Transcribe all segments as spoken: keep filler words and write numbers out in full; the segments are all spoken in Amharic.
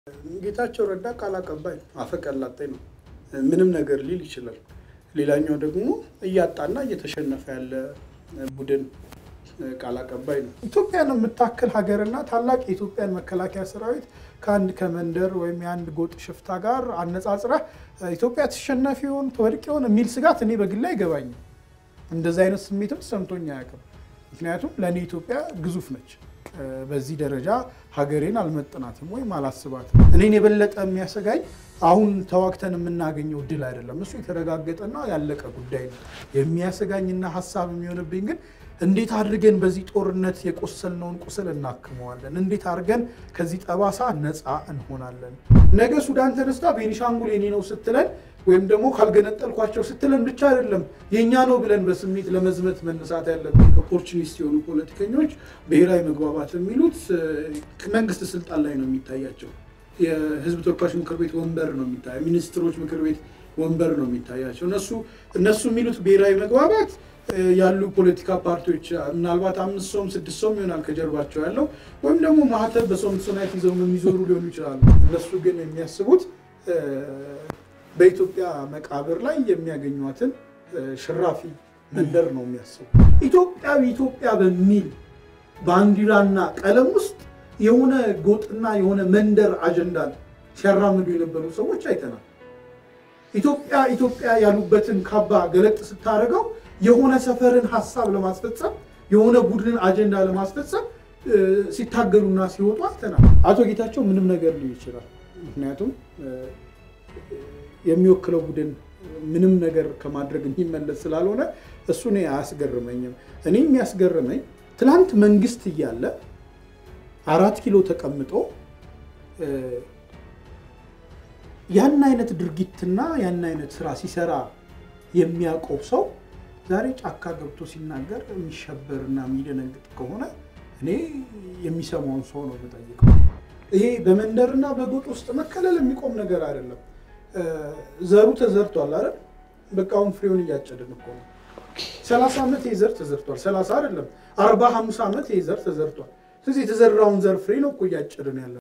ጌታቸው ረዳ ቃል አቀባይ አፈቀላጤ ነው ምንም ነገር ሊል ይችላል ሌላኛው ደግሞ እያጣና እየተሸነፈ ያለ ቡድን ቃል አቀባይ ነው ኢትዮጵያን የምታክል ሀገርና ታላቅ የኢትዮጵያን መከላከያ ሰራዊት ካንድ ከመንደር ወይም ያንድ ጎጥ ሽፍታ ጋር አነጻጽራ ኢትዮጵያ ተሸናፊውን ተወድቂውን የሚል ስጋት እኔ በግል ላይ ገባኝ እንደዛ አይነት ስሜትም ሰምቶኛ ያቀም ምክንያቱም ለኔ ኢትዮጵያ ግዙፍ ነች በዚህ ደረጃ ሀገሬን አልመጥናትም ወይ ማላስባት እኔን የበለጠ የሚያሰጋኝ አሁን ተዋክተን የምናገኘው ድል አይደለም እሱ የተረጋገጠና ያለቀ ጉዳይ ነው የሚያሰጋኝና ሐሳብ የሚሆንብኝ ግን እንዴት አድርገን በዚህ ጦርነት የቆሰልነውን ቁስል እናክመዋለን እንዴት አድርገን ከዚህ ጠባሳ ነፃ እንሆናለን ነገ ሱዳን ተነስታ ቤኒሻንጉል የኔ ነው ስትለን ወይም ደግሞ ካልገነጠልኳቸው ስትለን ብቻ አይደለም የኛ ነው ብለን በስሜት ለመዝመት መነሳት ያለብን ኦፖርቹኒስት የሆኑ ፖለቲከኞች ብሔራዊ መግባባት የሚሉት መንግስት ስልጣን ላይ ነው የሚታያቸው የህዝብ ተወካዮች ምክር ቤት ወንበር ነው የሚታያቸው ሚኒስትሮች ምክር ቤት ወንበር ነው የሚታያቸው እነሱ እነሱ የሚሉት ብሔራዊ መግባባት ያሉ ፖለቲካ ፓርቲዎች ምናልባት አምስት ሶም ስድስት ሶም ይሆናል ከጀርባቸው ያለው ወይም ደግሞ ማህተብ በሶም ሶናይት ይዘው የሚዞሩ ሊሆኑ ይችላሉ እነሱ ግን የሚያስቡት በኢትዮጵያ መቃብር ላይ የሚያገኙትን ሽራፊ መንደር ነው የሚያስቡ ኢትዮጵያዊ ኢትዮጵያ በሚል ባንዲራና ቀለም ውስጥ የሆነ ጎጥና የሆነ መንደር አጀንዳ ሲያራምዱ የነበሩ ሰዎች አይተናል ኢትዮጵያ ኢትዮጵያ ያሉበትን ካባ ገለጥ ስታረጋው የሆነ ሰፈርን ሐሳብ ለማስፈጸም የሆነ ቡድንን አጀንዳ ለማስፈጸም ሲታገሉና ሲወጡ አይተናል አቶ ጌታቸው ምንም ነገር ሊል ይችላል ምክንያቱም የሚወክለው ቡድን ምንም ነገር ከማድረግ እንዲመለስ ስላልሆነ እሱ ነው ያስገርመኝም እኔ የሚያስገርመኝ ትላንት መንግስት እያለ አራት ኪሎ ተቀምጦ ያን አይነት ድርጊትና ያን አይነት ስራ ሲሰራ የሚያቆው ሰው ዛሬ ጫካ ገብቶ ሲናገር የሚሸበርና የሚደነግጥ ከሆነ እኔ የሚሰማውን ሰው ነው የምጠይቀው ይሄ በመንደርና በጎጥ ውስጥ መከለል የሚቆም ነገር አይደለም ዘሩ ተዘርቷል አይደል በቃውን ፍሬውን እያጨደን እኮ ነው ሰላሳ አመት የዘር ተዘርቷል ሰላሳ አይደለም አርባ ሃምሳ አመት የዘር ተዘርቷል ስለዚህ የተዘራውን ዘር ፍሬ ነው እኮ እያጨደን ያለው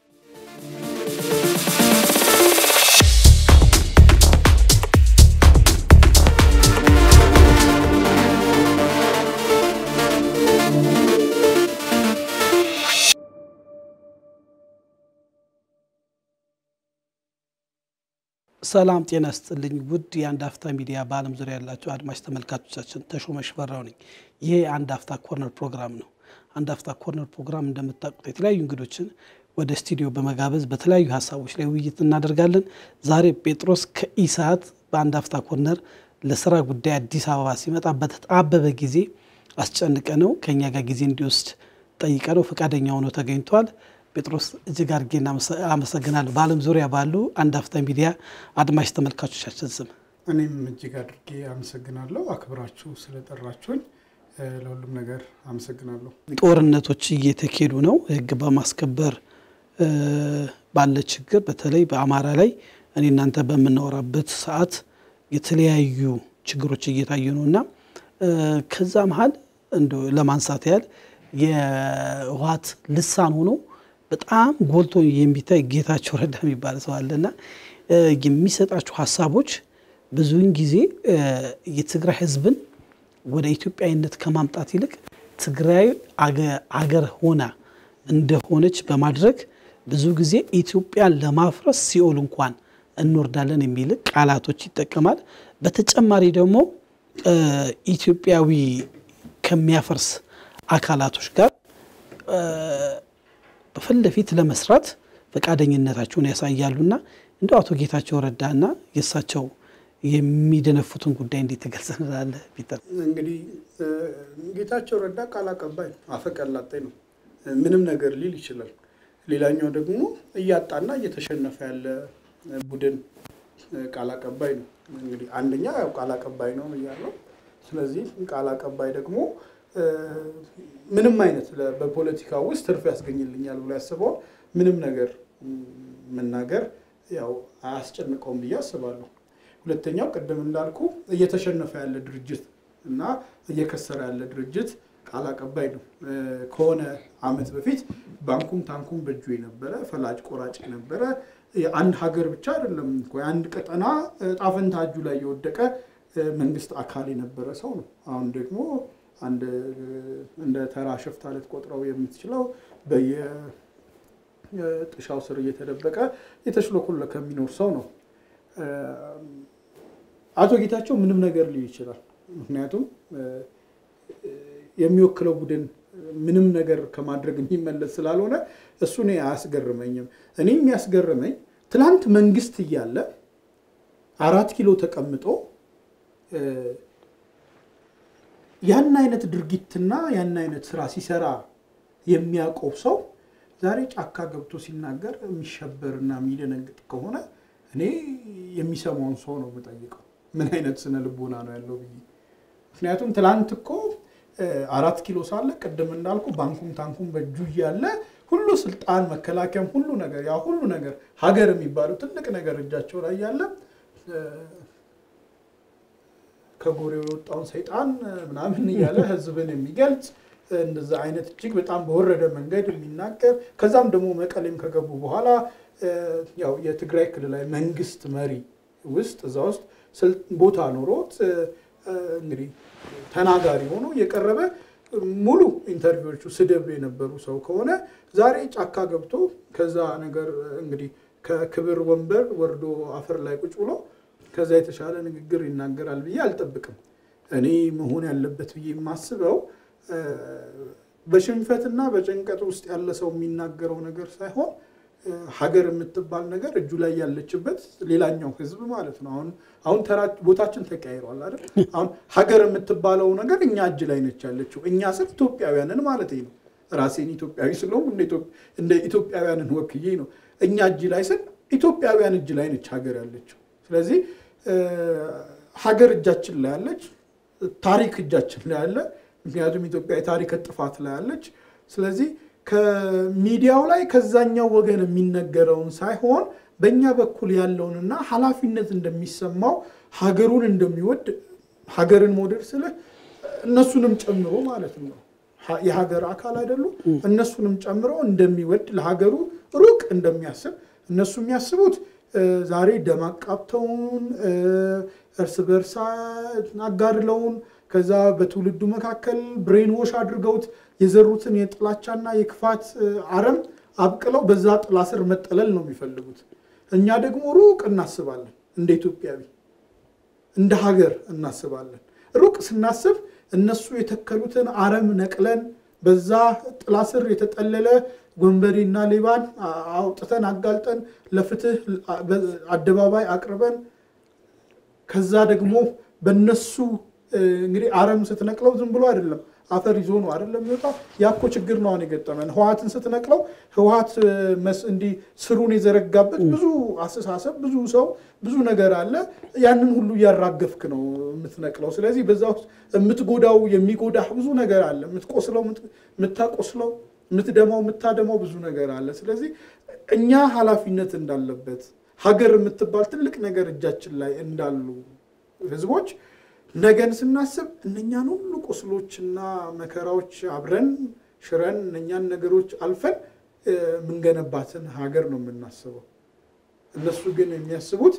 ሰላም ጤና ይስጥልኝ ውድ የአንድ አፍታ ሚዲያ በአለም ዙሪያ ያላችሁ አድማጭ ተመልካቾቻችን ተሾመ ሽፈራው ነኝ ይሄ አንድ አፍታ ኮርነር ፕሮግራም ነው አንድ አፍታ ኮርነር ፕሮግራም እንደምታውቁት የተለያዩ እንግዶችን ወደ ስቱዲዮ በመጋበዝ በተለያዩ ሐሳቦች ላይ ውይይት እናደርጋለን ዛሬ ጴጥሮስ ከኢሳት በአንድ አፍታ ኮርነር ለስራ ጉዳይ አዲስ አበባ ሲመጣ በተጣበበ ጊዜ አስጨንቀነው ከኛ ጋር ጊዜ እንዲወስድ ጠይቀነው ፈቃደኛ ሆኖ ተገኝቷል ጴጥሮስ እጅግ አድርጌና አመሰግናለሁ በአለም ዙሪያ ባሉ አንድ አፍታ ሚዲያ አድማጭ ተመልካቾቻችን ስም እኔም እጅግ አድርጌ አመሰግናለሁ አክብራችሁ ስለጠራችሁኝ ለሁሉም ነገር አመሰግናለሁ ጦርነቶች እየተካሄዱ ነው ህግ በማስከበር ባለ ችግር በተለይ በአማራ ላይ እኔ እናንተ በመናወራበት ሰዓት የተለያዩ ችግሮች እየታዩ ነውና ከዛ መሃል እንዶ ለማንሳት ያህል የዋት ልሳን ሆኖ በጣም ጎልቶ የሚታይ ጌታቸው ረዳ የሚባል ሰው አለና የሚሰጣቸው ሐሳቦች ብዙውን ጊዜ የትግራይ ህዝብን ወደ ኢትዮጵያዊነት ከማምጣት ይልቅ ትግራይ አገር ሆና እንደሆነች በማድረግ ብዙ ጊዜ ኢትዮጵያን ለማፍረስ ሲኦል እንኳን እንወርዳለን የሚል ቃላቶች ይጠቀማል በተጨማሪ ደግሞ ኢትዮጵያዊ ከሚያፈርስ አካላቶች ጋር በፈለፊት ለመስራት ፈቃደኝነታቸውን ያሳያሉና እንደው አቶ ጌታቸው ረዳና የሳቸው የሚደነፉትን ጉዳይ እንዴት ተገልጸናል ቢተር እንግዲህ ጌታቸው ረዳ ቃል አቀባይ አፈቀላጤ ነው ምንም ነገር ሊል ይችላል ሌላኛው ደግሞ እያጣና እየተሸነፈ ያለ ቡድን ቃል አቀባይ ነው እንግዲህ አንደኛ ያው ቃል አቀባይ ነው ያለው ስለዚህ ቃል አቀባይ ደግሞ ምንም አይነት በፖለቲካ ውስጥ ትርፍ ያስገኝልኛል ብሎ ያስበው ምንም ነገር መናገር ያው አያስጨንቀውም ብዬ አስባለሁ ሁለተኛው ቀደም እንዳልኩ እየተሸነፈ ያለ ድርጅት እና እየከሰረ ያለ ድርጅት ቃል አቀባይ ነው። ከሆነ አመት በፊት ባንኩም ታንኩም በእጁ የነበረ ፈላጭ ቆራጭ የነበረ አንድ ሀገር ብቻ አይደለም እኮ አንድ ቀጠና ጣፈንታ እጁ ላይ የወደቀ መንግስት አካል የነበረ ሰው ነው። አሁን ደግሞ አንድ እንደ ተራ ሽፍታ ልትቆጥረው የምትችለው በየጥሻው ስር እየተደበቀ የተሽሎኩለ ከሚኖር ሰው ነው። አቶ ጌታቸው ምንም ነገር ሊል ይችላል። ምክንያቱም የሚወክለው ቡድን ምንም ነገር ከማድረግ የሚመለስ ስላልሆነ እሱ ነው አያስገርመኝም። እኔ የሚያስገርመኝ ትላንት መንግስት እያለ አራት ኪሎ ተቀምጦ ያን አይነት ድርጊትና ያን አይነት ስራ ሲሰራ የሚያውቀው ሰው ዛሬ ጫካ ገብቶ ሲናገር የሚሸበርና የሚደነግጥ ከሆነ እኔ የሚሰማውን ሰው ነው የምጠይቀው ምን አይነት ስነ ልቦና ነው ያለው ብዬ። ምክንያቱም ትላንት እኮ አራት ኪሎ ሳለ ቀደም እንዳልኩ ባንኩም ታንኩም በእጁ ያለ ሁሉ ስልጣን መከላከያም ሁሉ ነገር ያ ሁሉ ነገር ሀገር የሚባለው ትልቅ ነገር እጃቸው ላይ ያለ ከጎሬው የወጣውን ሰይጣን ምናምን እያለ ህዝብን የሚገልጽ እንደዛ አይነት እጅግ በጣም በወረደ መንገድ የሚናገር ከዛም ደግሞ መቀሌም ከገቡ በኋላ ያው የትግራይ ክልላዊ መንግስት መሪ ውስጥ እዛ ውስጥ ቦታ ኖሮት እንግዲህ ተናጋሪ ሆኖ የቀረበ ሙሉ ኢንተርቪዎቹ ስድብ የነበሩ ሰው ከሆነ ዛሬ ጫካ ገብቶ ከዛ ነገር እንግዲህ ከክብር ወንበር ወርዶ አፈር ላይ ቁጭ ብሎ ከዛ የተሻለ ንግግር ይናገራል ብዬ አልጠብቅም። እኔ መሆን ያለበት ብዬ የማስበው በሽንፈትና በጭንቀት ውስጥ ያለ ሰው የሚናገረው ነገር ሳይሆን ሀገር የምትባል ነገር እጁ ላይ ያለችበት ሌላኛው ህዝብ ማለት ነው። አሁን አሁን ተራ ቦታችን ተቀያይሯል አይደል? አሁን ሀገር የምትባለው ነገር እኛ እጅ ላይ ነች ያለችው። እኛ ስለ ኢትዮጵያውያንን ማለት ነው። ራሴን ኢትዮጵያዊ ስለሆነ እንደ ኢትዮጵያውያንን ወክዬ ነው እኛ እጅ ላይ ስለ ኢትዮጵያውያን እጅ ላይ ነች ሀገር ያለችው። ስለዚህ ሀገር እጃችን ላይ ያለች ታሪክ እጃችን ላይ ያለ ምክንያቱም ኢትዮጵያ የታሪክ ጥፋት ላይ ያለች ስለዚህ ከሚዲያው ላይ ከዛኛው ወገን የሚነገረውን ሳይሆን በእኛ በኩል ያለውንና ኃላፊነት እንደሚሰማው ሀገሩን እንደሚወድ ሀገርን መውደድ ስለ እነሱንም ጨምሮ ማለት ነው የሀገር አካል አይደሉ እነሱንም ጨምሮ እንደሚወድ ለሀገሩ ሩቅ እንደሚያስብ እነሱ የሚያስቡት ዛሬ ደማቃብተውን እርስ በርሳ አጋድለውን ከዛ በትውልዱ መካከል ብሬን ዎሽ አድርገውት የዘሩትን የጥላቻና የክፋት አረም አብቅለው በዛ ጥላ ስር መጠለል ነው የሚፈልጉት። እኛ ደግሞ ሩቅ እናስባለን እንደ ኢትዮጵያዊ እንደ ሀገር እናስባለን። ሩቅ ስናስብ እነሱ የተከሉትን አረም ነቅለን በዛ ጥላ ስር የተጠለለ ወንበዴና ሌባን አውጥተን አጋልጠን ለፍትህ አደባባይ አቅርበን ከዛ ደግሞ በነሱ እንግዲህ አረም ስትነቅለው ዝም ብሎ አይደለም አፈር ይዞ ነው አይደለም የሚወጣው። ያኮ ችግር ነው የገጠመን። ህዋትን ስትነቅለው ህዋት እንዲ ስሩን የዘረጋበት ብዙ አስተሳሰብ ብዙ ሰው ብዙ ነገር አለ። ያንን ሁሉ ያራገፍክ ነው የምትነቅለው። ስለዚህ በዛው የምትጎዳው የሚጎዳህ ብዙ ነገር አለ። የምትቆስለው የምታቆስለው የምትደማው የምታደማው ብዙ ነገር አለ። ስለዚህ እኛ ኃላፊነት እንዳለበት ሀገር የምትባል ትልቅ ነገር እጃችን ላይ እንዳሉ ህዝቦች ነገን ስናስብ እነኛን ሁሉ ቁስሎችና መከራዎች አብረን ሽረን እነኛን ነገሮች አልፈን ምንገነባትን ሀገር ነው የምናስበው። እነሱ ግን የሚያስቡት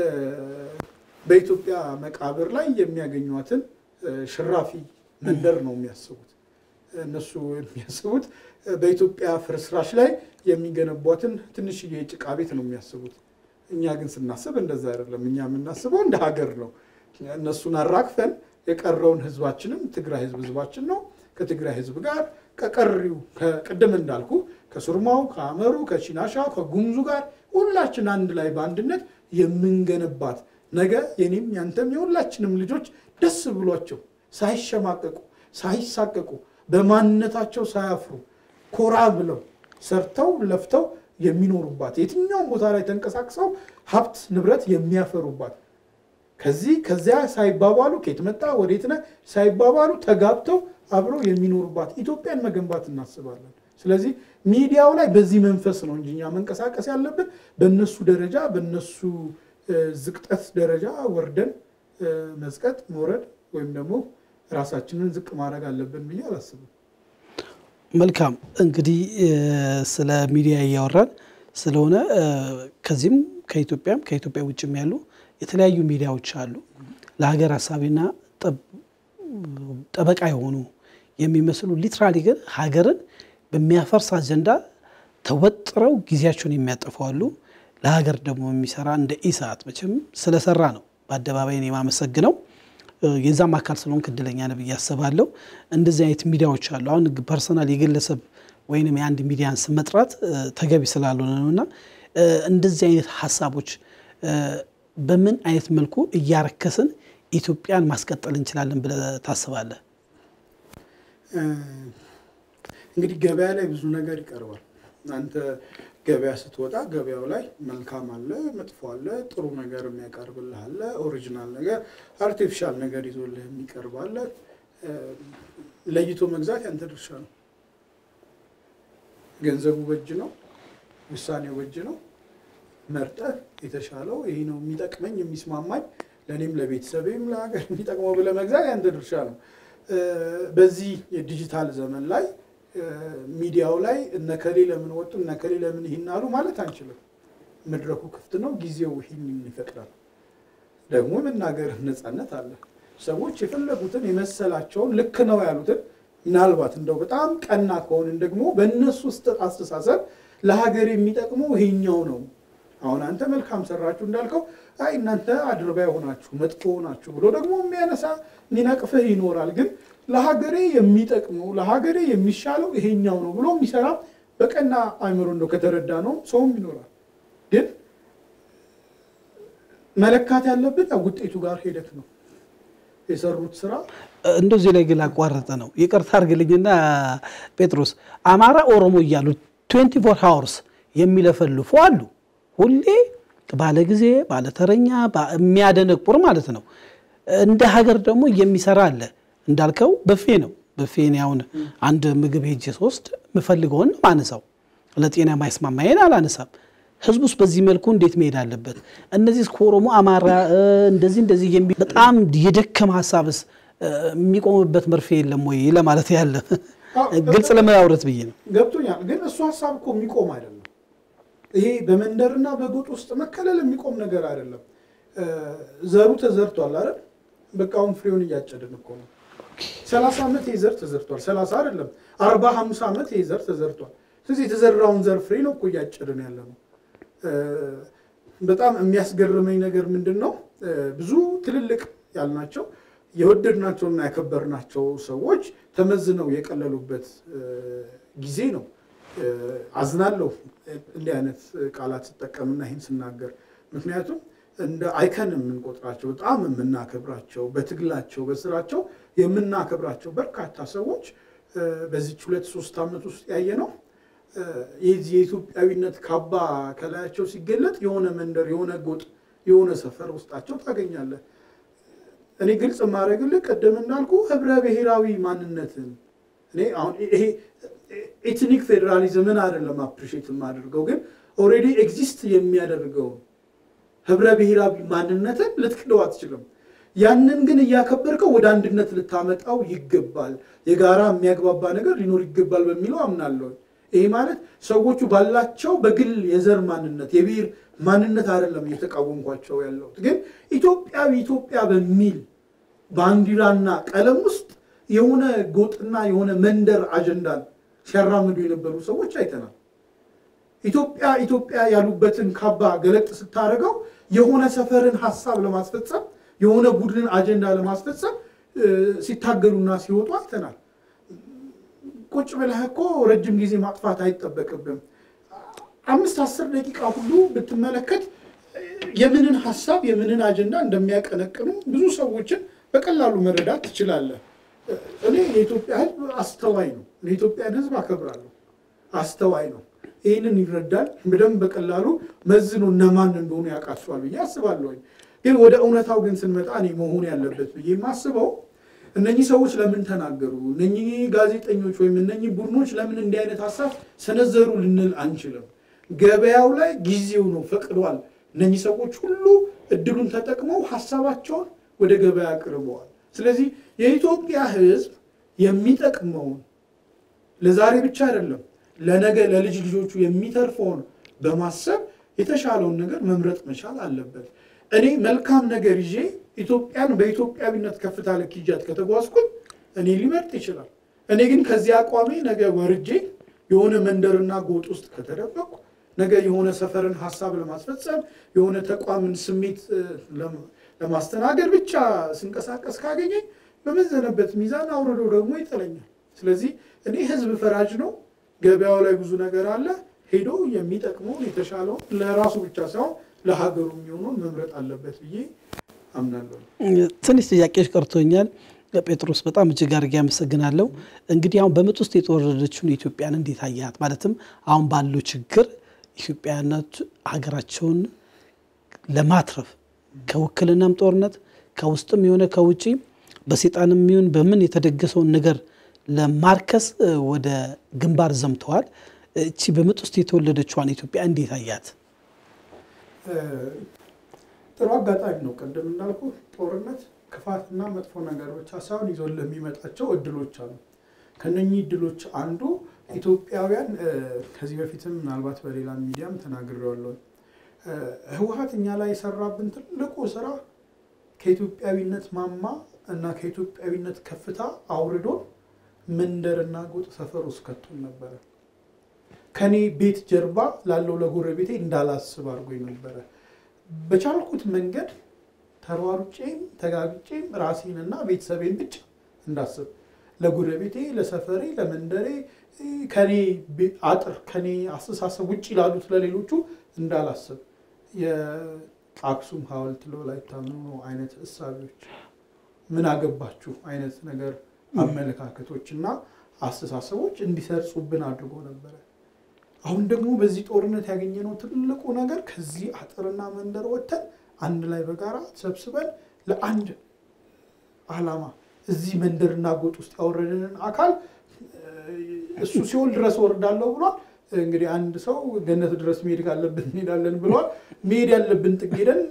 በኢትዮጵያ መቃብር ላይ የሚያገኙትን ሽራፊ መንደር ነው የሚያስቡት። እነሱ የሚያስቡት በኢትዮጵያ ፍርስራሽ ላይ የሚገነቧትን ትንሽዬ ጭቃ ቤት ነው የሚያስቡት። እኛ ግን ስናስብ እንደዛ አይደለም። እኛ የምናስበው እንደ ሀገር ነው። እነሱን አራክፈን የቀረውን ህዝባችንም ትግራይ ህዝብ ህዝባችን ነው ከትግራይ ህዝብ ጋር ከቀሪው ከቀደም እንዳልኩ ከሱርማው ከአመሩ ከቺናሻው ከጉምዙ ጋር ሁላችን አንድ ላይ በአንድነት የምንገነባት ነገ የኔም ያንተም የሁላችንም ልጆች ደስ ብሏቸው ሳይሸማቀቁ ሳይሳቀቁ በማንነታቸው ሳያፍሩ ኮራ ብለው ሰርተው ለፍተው የሚኖሩባት የትኛውም ቦታ ላይ ተንቀሳቅሰው ሀብት ንብረት የሚያፈሩባት ከዚህ ከዚያ ሳይባባሉ ከየት መጣ ወዴት ነህ ሳይባባሉ ተጋብተው አብረው የሚኖሩባት ኢትዮጵያን መገንባት እናስባለን። ስለዚህ ሚዲያው ላይ በዚህ መንፈስ ነው እንጂኛ መንቀሳቀስ ያለብን በእነሱ ደረጃ በእነሱ ዝቅጠት ደረጃ ወርደን መስቀጥ መውረድ ወይም ደግሞ ራሳችንን ዝቅ ማድረግ አለብን ብዬ አላስብም። መልካም እንግዲህ ስለ ሚዲያ እያወራን ስለሆነ ከዚህም ከኢትዮጵያም ከኢትዮጵያ ውጭም ያሉ የተለያዩ ሚዲያዎች አሉ ለሀገር ሐሳቢና ጠበቃ የሆኑ የሚመስሉ ሊትራሊ ግን ሀገርን በሚያፈርስ አጀንዳ ተወጥረው ጊዜያቸውን የሚያጠፉ አሉ ለሀገር ደግሞ የሚሰራ እንደ ኢሳት መቼም ስለሰራ ነው በአደባባይ ነው የማመሰግነው የዛም አካል ስለሆንክ እድለኛ ነህ ብዬ አስባለሁ እንደዚህ አይነት ሚዲያዎች አሉ አሁን ፐርሰናል የግለሰብ ወይንም የአንድ ሚዲያን ስም መጥራት ተገቢ ስላልሆነ ነውና እንደዚህ አይነት ሐሳቦች በምን አይነት መልኩ እያረከስን ኢትዮጵያን ማስቀጠል እንችላለን ብለህ ታስባለህ? እንግዲህ ገበያ ላይ ብዙ ነገር ይቀርባል አንተ ገበያ ስትወጣ ገበያው ላይ መልካም አለ መጥፎ አለ ጥሩ ነገር የሚያቀርብልህ አለ ኦሪጂናል ነገር አርቲፊሻል ነገር ይዞልህ የሚቀርባል ለይቶ መግዛት ያንተ ድርሻ ነው ገንዘቡ በእጅ ነው ውሳኔው በእጅ ነው መርጠህ የተሻለው ይሄ ነው የሚጠቅመኝ የሚስማማኝ ለኔም ለቤተሰቤም ለሀገር የሚጠቅመው ብለህ መግዛት ያንተ ድርሻ ነው በዚህ የዲጂታል ዘመን ላይ ሚዲያው ላይ እነከሌ ለምን ወጡ እነከሌ ለምን ይሄናሉ ማለት አንችልም መድረኩ ክፍት ነው ጊዜው ይሄንን ይፈቅዳል ደግሞ መናገር ነፃነት አለ ሰዎች የፈለጉትን የመሰላቸውን ልክ ነው ያሉትን ምናልባት እንደው በጣም ቀና ከሆነን ደግሞ በእነሱ ውስጥ አስተሳሰብ ለሀገር የሚጠቅመው ይሄኛው ነው አሁን አንተ መልካም ሰራችሁ እንዳልከው አይ እናንተ አድርባይ ሆናችሁ መጥፎ ሆናችሁ ብሎ ደግሞ የሚያነሳ ሚነቅፍህ ይኖራል ግን ለሀገሬ የሚጠቅመው ለሀገሬ የሚሻለው ይሄኛው ነው ብሎ የሚሰራ በቀና አይምሮ እንደው ከተረዳ ነው ሰውም ይኖራል ግን መለካት ያለበት ውጤቱ ጋር ሄደት ነው የሰሩት ስራ እንደዚህ ላይ ግን አቋረጠ ነው ይቅርታ አርግልኝና ጴጥሮስ አማራ ኦሮሞ ይያሉ twenty-four hours የሚለፈልፉ አሉ ሁሌ ባለ ጊዜ ባለ ተረኛ የሚያደነቁር ማለት ነው እንደ ሀገር ደግሞ የሚሰራ አለ እንዳልከው በፌ ነው በፌን ያውን አንድ ምግብ ሄጄ ሶስት መፈልገውን ማነሳው ለጤና ማይስማማየን አላነሳም ህዝቡስ በዚህ መልኩ እንዴት መሄድ አለበት እነዚህ ኮሮሞ አማራ እንደዚህ እንደዚህ የሚ በጣም የደከመ ሐሳብስ የሚቆምበት መርፌ የለም ወይ ለማለት ያለ ግልጽ ለማውራት ብዬ ነው ገብቶኛል ግን እሱ ሐሳብ እኮ የሚቆም አይደለም ይሄ በመንደርና በጎጥ ውስጥ መከለል የሚቆም ነገር አይደለም ዘሩ ተዘርቷል አይደል በቃውን ፍሬውን ያጨደን እኮ ነው ሰላሳ አመት የዘር ተዘርቷል ሰላሳ አይደለም አርባ ሃምሳ አመት የዘር ተዘርቷል ስለዚህ የተዘራውን ዘር ፍሬ ነው እኮ ያጨደን ያለው በጣም የሚያስገርመኝ ነገር ምንድነው ብዙ ትልልቅ ያልናቸው የወደድናቸውና ያከበርናቸው ሰዎች ተመዝነው የቀለሉበት ጊዜ ነው አዝናለሁ እንደ አይነት ቃላት ተጠቀምና ይሄን ስናገር ምክንያቱም እንደ አይከን የምንቆጥራቸው በጣም የምናከብራቸው በትግላቸው በስራቸው የምናከብራቸው በርካታ ሰዎች በዚህ ሁለት ሶስት አመት ውስጥ ያየነው የዚህ የኢትዮጵያዊነት ካባ ከላያቸው ሲገለጥ የሆነ መንደር የሆነ ጎጥ የሆነ ሰፈር ውስጣቸው ታገኛለህ እኔ ግልጽ ማድረግልህ ቀደም እንዳልኩ ህብረ ብሔራዊ ማንነትን እኔ አሁን ይሄ ኤትኒክ ፌደራሊዝምን አይደለም አፕሪሺየት ማድረገው ግን ኦሬዲ ኤግዚስት የሚያደርገው ህብረ ብሔራዊ ማንነትን ልትክደው አትችልም ያንን ግን ያከበርከው ወደ አንድነት ልታመጣው ይገባል የጋራ የሚያግባባ ነገር ሊኖር ይገባል በሚለው አምናለሁ ይሄ ማለት ሰዎቹ ባላቸው በግል የዘር ማንነት የብሔር ማንነት አይደለም እየተቃወምኳቸው ያለው ግን ኢትዮጵያዊ ኢትዮጵያ በሚል ባንዲራና ቀለም ውስጥ የሆነ ጎጥና የሆነ መንደር አጀንዳን ሲያራምዱ የነበሩ ሰዎች አይተናል ኢትዮጵያ ኢትዮጵያ ያሉበትን ካባ ገለጥ ስታረጋው የሆነ ሰፈርን ሐሳብ ለማስፈጸም የሆነ ቡድን አጀንዳ ለማስፈጸም ሲታገሉና ሲወጡ አይተናል ቁጭ ብለህ እኮ ረጅም ጊዜ ማጥፋት አይተበከብም አምስት አስር ደቂቃ ሁሉ ብትመለከት የምንን ሐሳብ የምንን አጀንዳ እንደሚያቀነቅኑ ብዙ ሰዎችን በቀላሉ መረዳት ትችላለህ እኔ የኢትዮጵያ ህዝብ አስተዋይ ነው የኢትዮጵያ ህዝብ አከብራለሁ አስተዋይ ነው ይሄንን ይረዳል በደም በቀላሉ መዝኖ ነማን እንደሆነ ያቃቷል ብዬ አስባለሁ ግን ወደ እውነታው ግን ስንመጣ እኔ መሆን ያለበት ብዬ ማስበው እነኚህ ሰዎች ለምን ተናገሩ እነኚህ ጋዜጠኞች ወይም እነኚህ ቡድኖች ለምን እንዲህ አይነት ሐሳብ ሰነዘሩ ልንል አንችልም ገበያው ላይ ጊዜው ነው ፈቅዷል እነኚህ ሰዎች ሁሉ እድሉን ተጠቅመው ሐሳባቸውን ወደ ገበያ አቅርበዋል ስለዚህ የኢትዮጵያ ህዝብ የሚጠቅመው ለዛሬ ብቻ አይደለም ለነገ ለልጅ ልጆቹ የሚተርፈውን በማሰብ የተሻለውን ነገር መምረጥ መቻል አለበት እኔ መልካም ነገር ይዤ ኢትዮጵያን በኢትዮጵያዊነት ከፍታ ለኪጃት ከተጓዝኩኝ እኔ ሊመርጥ ይችላል እኔ ግን ከዚህ አቋሜ ነገ ወርጄ የሆነ መንደርና ጎጥ ውስጥ ከተደበቅኩ ነገ የሆነ ሰፈርን ሐሳብ ለማስፈጸም የሆነ ተቋምን ስሜት ለማስተናገድ ብቻ ስንቀሳቀስ ካገኘኝ በመዘነበት ሚዛን አውርዶ ደግሞ ይጥለኛል ስለዚህ እኔ ህዝብ ፈራጅ ነው ገበያው ላይ ብዙ ነገር አለ ሄዶ የሚጠቅመው የተሻለው ለራሱ ብቻ ሳይሆን ለሀገሩ የሚሆነው መምረጥ አለበት ብዬ አምናለሁ ትንሽ ጥያቄዎች ቀርቶኛል ጴጥሮስ በጣም እጅግ አድርጌ አመሰግናለሁ እንግዲህ አሁን በመጥ ውስጥ የተወረደችውን ኢትዮጵያን እንዴት አያት ማለትም አሁን ባለው ችግር ኢትዮጵያኖች ሀገራቸውን ለማትረፍ ከውክልናም ጦርነት ከውስጥም የሆነ ከውጪ በሰይጣንም ይሁን በምን የተደገሰውን ነገር ለማርከስ ወደ ግንባር ዘምተዋል እቺ በመጥ ውስጥ የተወለደችዋን ኢትዮጵያ እንዴት አያት ጥሩ አጋጣሚ ነው ቀደም እንዳልኩ ጦርነት ክፋትና መጥፎ ነገሮች አሳውን ይዞ ለሚመጣቸው እድሎች አሉ ከነኚህ እድሎች አንዱ ኢትዮጵያውያን ከዚህ በፊትም ምናልባት በሌላ ሚዲያም ተናግሬዋለሁ ህወሓት እኛ ላይ ሰራብን ትልቁ ስራ ከኢትዮጵያዊነት ማማ እና ከኢትዮጵያዊነት ከፍታ አውርዶ መንደርና ጎጥ ሰፈር ውስጥ ከቶን ነበር ከኔ ቤት ጀርባ ላለው ለጎረቤቴ እንዳላስብ አድርጎኝ ነበር በቻልኩት መንገድ ተሯሩጬም ተጋግጬም ራሴንና ቤተሰቤን ብቻ እንዳስብ ለጎረቤቴ ለሰፈሬ ለመንደሬ ከኔ አጥር ከኔ አስተሳሰብ ውጪ ላሉት ለሌሎቹ እንዳላስብ የአክሱም ሐውልት ላይ ታምኑ አይነት እሳቤዎች ምን አገባችሁ አይነት ነገር አመለካከቶችና አስተሳሰቦች እንዲሰርጹብን አድርጎ ነበር አሁን ደግሞ በዚህ ጦርነት ያገኘነው ትልቁ ነገር ከዚህ አጥርና መንደር ወጥተን አንድ ላይ በጋራ ተሰብስበን ለአንድ ዓላማ እዚህ መንደርና ጎጥ ውስጥ ያወረደንን አካል እሱ ሲኦል ድረስ ወርዳለው ብሏል እንግዲህ አንድ ሰው ገነት ድረስ መሄድ ካለብን እንሄዳለን ብሏል መሄድ ያለብን ጥቂደን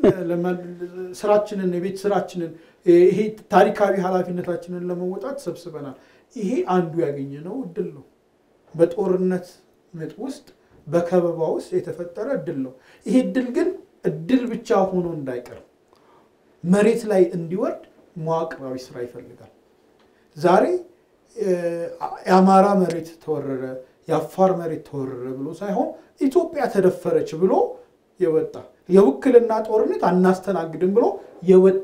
ስራችንን የቤት ስራችንን ይሄ ታሪካዊ ኃላፊነታችንን ለመወጣት ተሰብስበናል ይሄ አንዱ ያገኘነው እድል ነው በጦርነት ምጥ ውስጥ በከበባ ውስጥ የተፈጠረ እድል ነው ይሄ እድል ግን እድል ብቻ ሆኖ እንዳይቀር መሬት ላይ እንዲወርድ መዋቅራዊ ስራ ይፈልጋል ዛሬ የአማራ መሬት ተወረረ የአፋር መሬት ተወረረ ብሎ ሳይሆን ኢትዮጵያ ተደፈረች ብሎ የወጣ የውክልና ጦርነት አናስተናግድም ብሎ የወጣ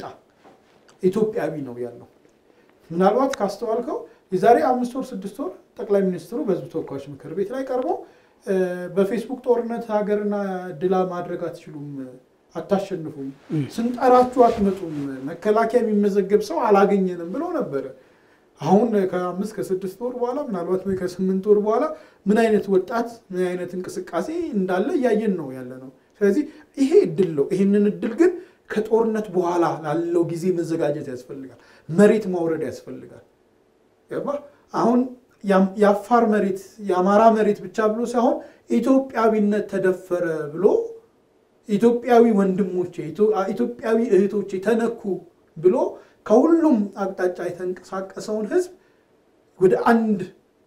ኢትዮጵያዊ ነው ያለው ምናልባት ካስተዋልከው የዛሬ አምስት ወር ስድስት ወር ጠቅላይ ሚኒስትሩ በህዝብ ተወካዮች ምክር ቤት ላይ ቀርበው በፌስቡክ ጦርነት ሀገርና ድላ ማድረግ አትችሉም አታሸንፉም ስንጠራችሁ አትመጡም መከላከያ የሚመዘገብ ሰው አላገኘንም ብሎ ነበር አሁን ከአምስት ከስድስት ወር በኋላ ምናልባት ወይ ከስምንት ወር በኋላ ምን አይነት ወጣት ምን አይነት እንቅስቃሴ እንዳለ ያየን ነው ያለነው ስለዚህ ይሄ እድል ነው ይሄንን እድል ግን ከጦርነት በኋላ ላለው ጊዜ መዘጋጀት ያስፈልጋል መሬት ማውረድ ያስፈልጋል ያባ አሁን ያፋር መሬት ያማራ መሬት ብቻ ብሎ ሳይሆን ኢትዮጵያዊነት ተደፈረ ብሎ ኢትዮጵያዊ ወንድሞቼ ኢትዮጵያዊ እህቶቼ ተነኩ ብሎ ከሁሉም አቅጣጫ የተንቀሳቀሰውን ህዝብ ወደ አንድ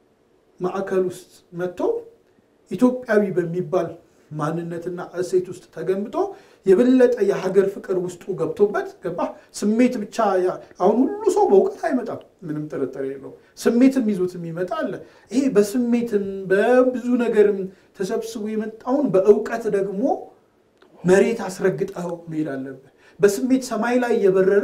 ማዕከል ውስጥ መጥቶ ኢትዮጵያዊ በሚባል ማንነትና እሴት ውስጥ ተገንብቶ የበለጠ የሀገር ፍቅር ውስጡ ገብቶበት ገባ ስሜት ብቻ አሁን ሁሉ ሰው በእውቀት አይመጣም ምንም ጥርጥር የለው ስሜትም ይዞትም ይመጣል ይሄ በስሜትም በብዙ ነገርም ተሰብስቦ የመጣውን በእውቀት ደግሞ መሬት አስረግጠው መሄድ አለበት በስሜት ሰማይ ላይ የበረረ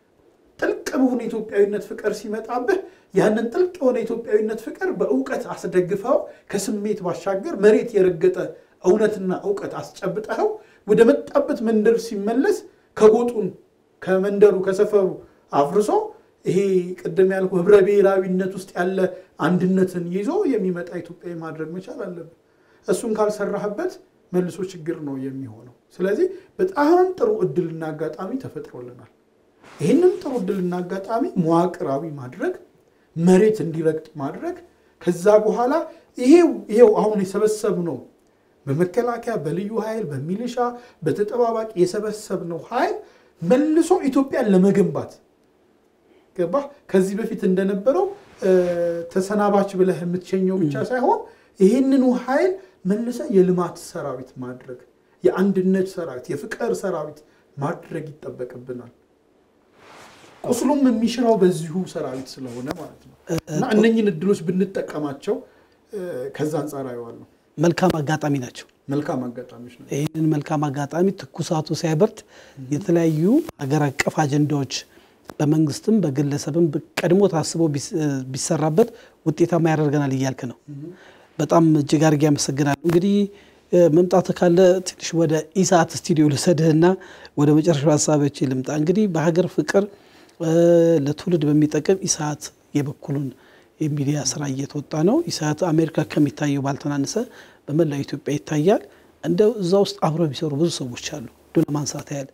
ጥልቅ በሆነ ኢትዮጵያዊነት ፍቅር ሲመጣብህ ያንን ጥልቅ የሆነ ኢትዮጵያዊነት ፍቅር በእውቀት አስደግፈው ከስሜት ባሻገር መሬት የረገጠ እውነትና ዕውቀት አስጨብጠው ወደ መጣበት መንደር ሲመለስ ከጎጡን ከመንደሩ ከሰፈሩ አፍርሶ ይሄ ቀደም ያልኩ ህብረ ብሔራዊነት ውስጥ ያለ አንድነትን ይዞ የሚመጣ ኢትዮጵያዊ ማድረግ መቻል አለበት እሱን ካልሰራህበት መልሶ ችግር ነው የሚሆነው ስለዚህ በጣም ጥሩ እድልና አጋጣሚ ተፈጥሮልናል ይሄንን ጥሩ እድልና አጋጣሚ መዋቅራዊ ማድረግ መሬት እንዲረግጥ ማድረግ ከዛ በኋላ ይሄው ይሄው አሁን የሰበሰብነው በመከላከያ በልዩ ኃይል በሚሊሻ በተጠባባቂ የሰበሰብነው ኃይል መልሶ ኢትዮጵያን ለመገንባት ገባ ከዚህ በፊት እንደነበረው ተሰናባች ብለህ የምትሸኘው ብቻ ሳይሆን ይሄንኑ ኃይል መልሰ የልማት ሰራዊት ማድረግ የአንድነት ሰራዊት የፍቅር ሰራዊት ማድረግ ይተበቀብናል ቁስሉም የሚሽራው በዚሁ ሰራዊት ስለሆነ ማለት ነው እና እነኚህን እድሎች ብንጠቀማቸው ከዛ አንፃር አይዋለሁ መልካም አጋጣሚ ናቸው መልካም አጋጣሚዎች ናቸው ይሄንን መልካም አጋጣሚ ትኩሳቱ ሳይበርድ የተለያዩ ሀገር አቀፍ አጀንዳዎች በመንግስትም በግለሰብም ቀድሞ ታስቦ ቢሰራበት ውጤታማ ያደርገናል ይያልከ ነው በጣም እጅግ አድርጌ አመሰግናለሁ እንግዲህ መምጣት ካለ ትንሽ ወደ ኢሳት ስቱዲዮ ልሰድህና ወደ መጨረሻው ሐሳቦች ልምጣ እንግዲህ በሀገር ፍቅር ለትውልድ በሚጠቅም ኢሳት የበኩሉን የሚዲያ ስራ እየተወጣ ነው ኢሳት አሜሪካ ከሚታየው ባልተናነሰ በመላው ኢትዮጵያ ይታያል እንደው እዛው ውስጥ አብረው ቢሰሩ ብዙ ሰዎች አሉ ዱላ ማንሳት ያለ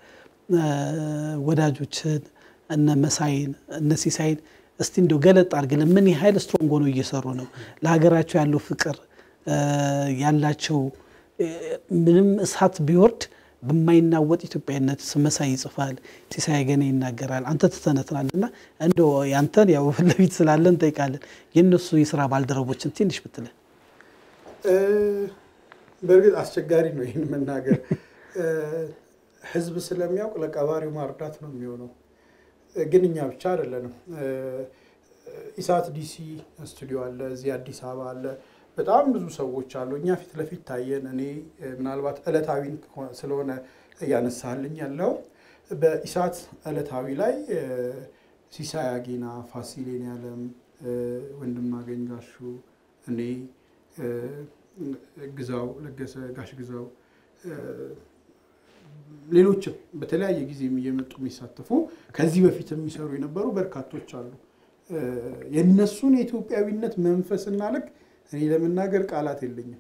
ወዳጆችን እነ መሳይን እነ ሲሳይን እስቲ እንደው ገለጥ አድርገን ምን ያህል ስትሮንግ ሆኖ እየሰሩ ነው ለሀገራቸው ያለው ፍቅር ያላቸው ምንም እሳት ቢወርድ በማይናወጥ ኢትዮጵያዊነት መሳይ ይጽፋል ሲሳይ ገኔ ይናገራል አንተ ተተነተናልና እንደው ያንተን ያው ፍለፊት ስላለን ጠይቃለን የነሱ የሥራ ባልደረቦችን ትንሽ ብትለ እ በርግጥ አስቸጋሪ ነው ይሄን መናገር ህዝብ ስለሚያውቅ ለቀባሪው ማርዳት ነው የሚሆነው ግን እኛ ብቻ አይደለንም ኢሳት ዲሲ ስቱዲዮ አለ እዚህ አዲስ አበባ አለ በጣም ብዙ ሰዎች አሉ እኛ ፊት ለፊት ታየን እኔ ምናልባት እለታዊ ስለሆነ ያነሳልኝ ያለው በኢሳት እለታዊ ላይ ሲሳይ አጌና ፋሲሌን ያለም ወንድማገኝ ጋሹ እኔ ግዛው ለገሰ ጋሽ ግዛው ሌሎችም በተለያየ ጊዜ የሚየመጡ የሚሳተፉ ከዚህ በፊት የሚሰሩ የነበሩ በርካቶች አሉ የነሱን የኢትዮጵያዊነት መንፈስና ልክ እኔ ለመናገር ቃላት የለኝም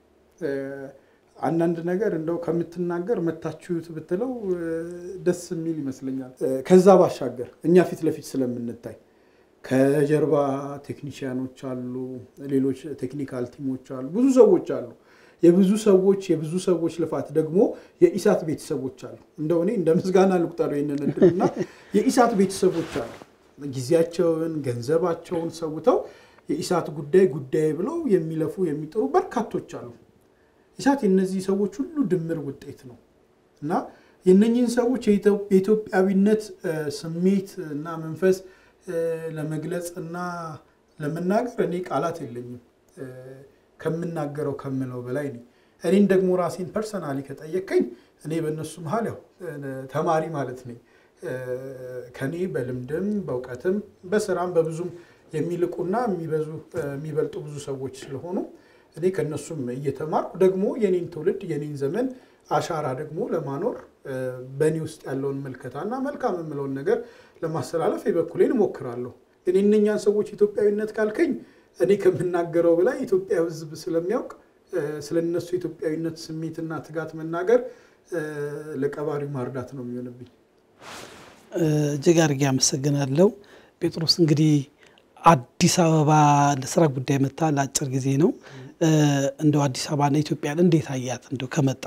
አንዳንድ ነገር እንደው ከምትናገር መታችሁት ብትለው ደስ የሚል ይመስለኛል ከዛ ባሻገር እኛ ፊት ለፊት ስለምንታይ ከጀርባ ቴክኒሻኖች አሉ ሌሎች ቴክኒካል ቲሞች አሉ ብዙ ሰዎች አሉ የብዙ ሰዎች የብዙ ሰዎች ልፋት ደግሞ የኢሳት ቤተሰቦች አሉ እንደው እኔ እንደ ምስጋና ልቁጠረው ይሄንን እንድልና የኢሳት ቤተሰቦች አሉ ጊዜያቸውን ገንዘባቸውን ሰውተው የኢሳት ጉዳይ ጉዳይ ብለው የሚለፉ የሚጥሩ በርካቶች አሉ ኢሳት የነዚህ ሰዎች ሁሉ ድምር ውጤት ነው እና የነኚህን ሰዎች የኢትዮጵያዊነት ስሜት እና መንፈስ ለመግለጽ እና ለመናገር እኔ ቃላት የለኝም ከምናገረው ከምለው በላይ ነኝ እኔን ደግሞ ራሴን ፐርሰናሊ ከጠየቀኝ እኔ በእነሱ መሃል ያው ተማሪ ማለት ነኝ ከኔ በልምድም በእውቀትም በስራም በብዙም የሚልቁና የሚበዙ የሚበልጡ ብዙ ሰዎች ስለሆኑ እኔ ከነሱም እየተማርኩ ደግሞ የኔን ትውልድ የኔን ዘመን አሻራ ደግሞ ለማኖር በኔ ውስጥ ያለውን መልከታና መልካም የምለውን ነገር ለማስተላለፍ የበኩሌን ሞክራለሁ ግን እነኛን ሰዎች ኢትዮጵያዊነት ካልከኝ እኔ ከምናገረው በላይ ኢትዮጵያ ህዝብ ስለሚያውቅ ስለነሱ ኢትዮጵያዊነት ስሜትና ትጋት መናገር ለቀባሪው ማርዳት ነው የሚሆንብኝ እጅግ አድርጌ አመሰግናለሁ ጴጥሮስ እንግዲህ አዲስ አበባ ለስራ ጉዳይ መጣ ለአጭር ጊዜ ነው እንደው አዲስ አበባና ኢትዮጵያን እንዴት አያት እንደው ከመጣ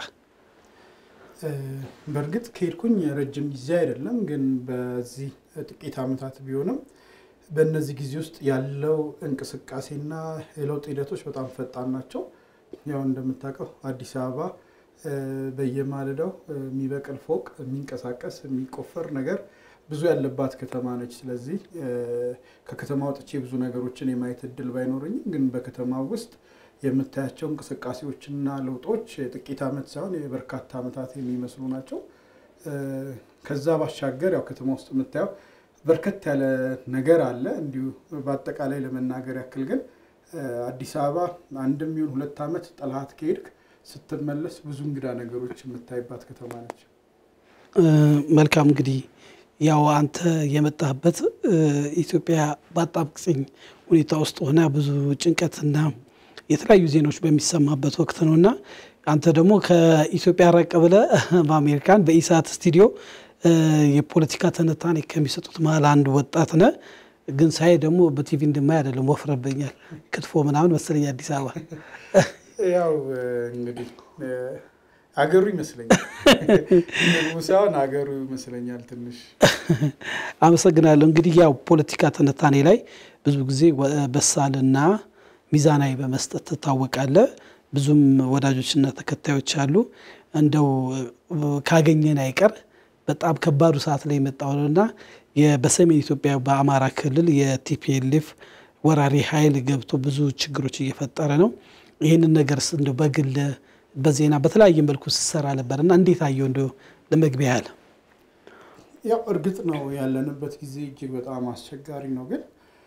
በርግጥ ከሄድኩኝ ረጅም ጊዜ አይደለም ግን በዚህ ጥቂት አመታት ቢሆንም በእነዚህ ጊዜ ውስጥ ያለው እንቅስቃሴና የለውጥ ሂደቶች በጣም ፈጣን ናቸው ያው እንደምታውቀው አዲስ አበባ በየማለዳው የሚበቅል ፎቅ የሚንቀሳቀስ የሚቆፈር ነገር ብዙ ያለባት ከተማ ነች ስለዚህ ከከተማ ወጥቼ ብዙ ነገሮችን የማየት እድል ባይኖርኝም ግን በከተማው ውስጥ የምታያቸው እንቅስቃሴዎችና ለውጦች ጥቂት አመት ሳይሆን የበርካታ አመታት የሚመስሉ ናቸው ከዛ ባሻገር ያው ከተማ ውስጥ የምታየው በርከት ያለ ነገር አለ እንዲሁ በአጠቃላይ ለመናገር ያክል ግን አዲስ አበባ አንድም ይሁን ሁለት አመት ጠላሃት ከሄድክ ስትመለስ ብዙ እንግዳ ነገሮች የምታይባት ከተማ ነች መልካም እንግዲህ ያው አንተ የመጣህበት ኢትዮጵያ ባጣብቅኝ ሁኔታ ውስጥ ሆና ብዙ ጭንቀትና የተለያዩ ዜናዎች በሚሰማበት ወቅት ነውና አንተ ደግሞ ከኢትዮጵያ ራቅ ብለህ በአሜሪካን በኢሳት ስቱዲዮ የፖለቲካ ተነታኔ ከሚሰጡት መሃል አንድ ወጣት ነህ ግን ሳይ ደግሞ በቲቪ እንደማይ አይደለም ወፍረብኛል ክትፎ ምናምን መሰለኝ አዲስ አበባ ያው እንግዲህ አገሩ ይመስለኛል ሙሳውን አገሩ ይመስለኛል ትንሽ አመሰግናለሁ እንግዲህ ያው ፖለቲካ ተነታኔ ላይ ብዙ ጊዜ በሳልና ሚዛናዊ በመስጠት ተታወቃለ ብዙም ወዳጆችና ተከታዮች አሉ እንደው ካገኘን አይቀር በጣም ከባዱ ሰዓት ላይ መጣውና የበሰሜን ኢትዮጵያ በአማራ ክልል የቲፒኤልኤፍ ወራሪ ኃይል ገብቶ ብዙ ችግሮች እየፈጠረ ነው ይሄንን ነገርስ እንደው በግል በዜና በተለያየ መልኩ ሲሰራ ነበርና እንዴት አየው እንደው ለመግቢያ ያለ ያው እርግጥ ነው ያለንበት ጊዜ እጅግ በጣም አስቸጋሪ ነው ግን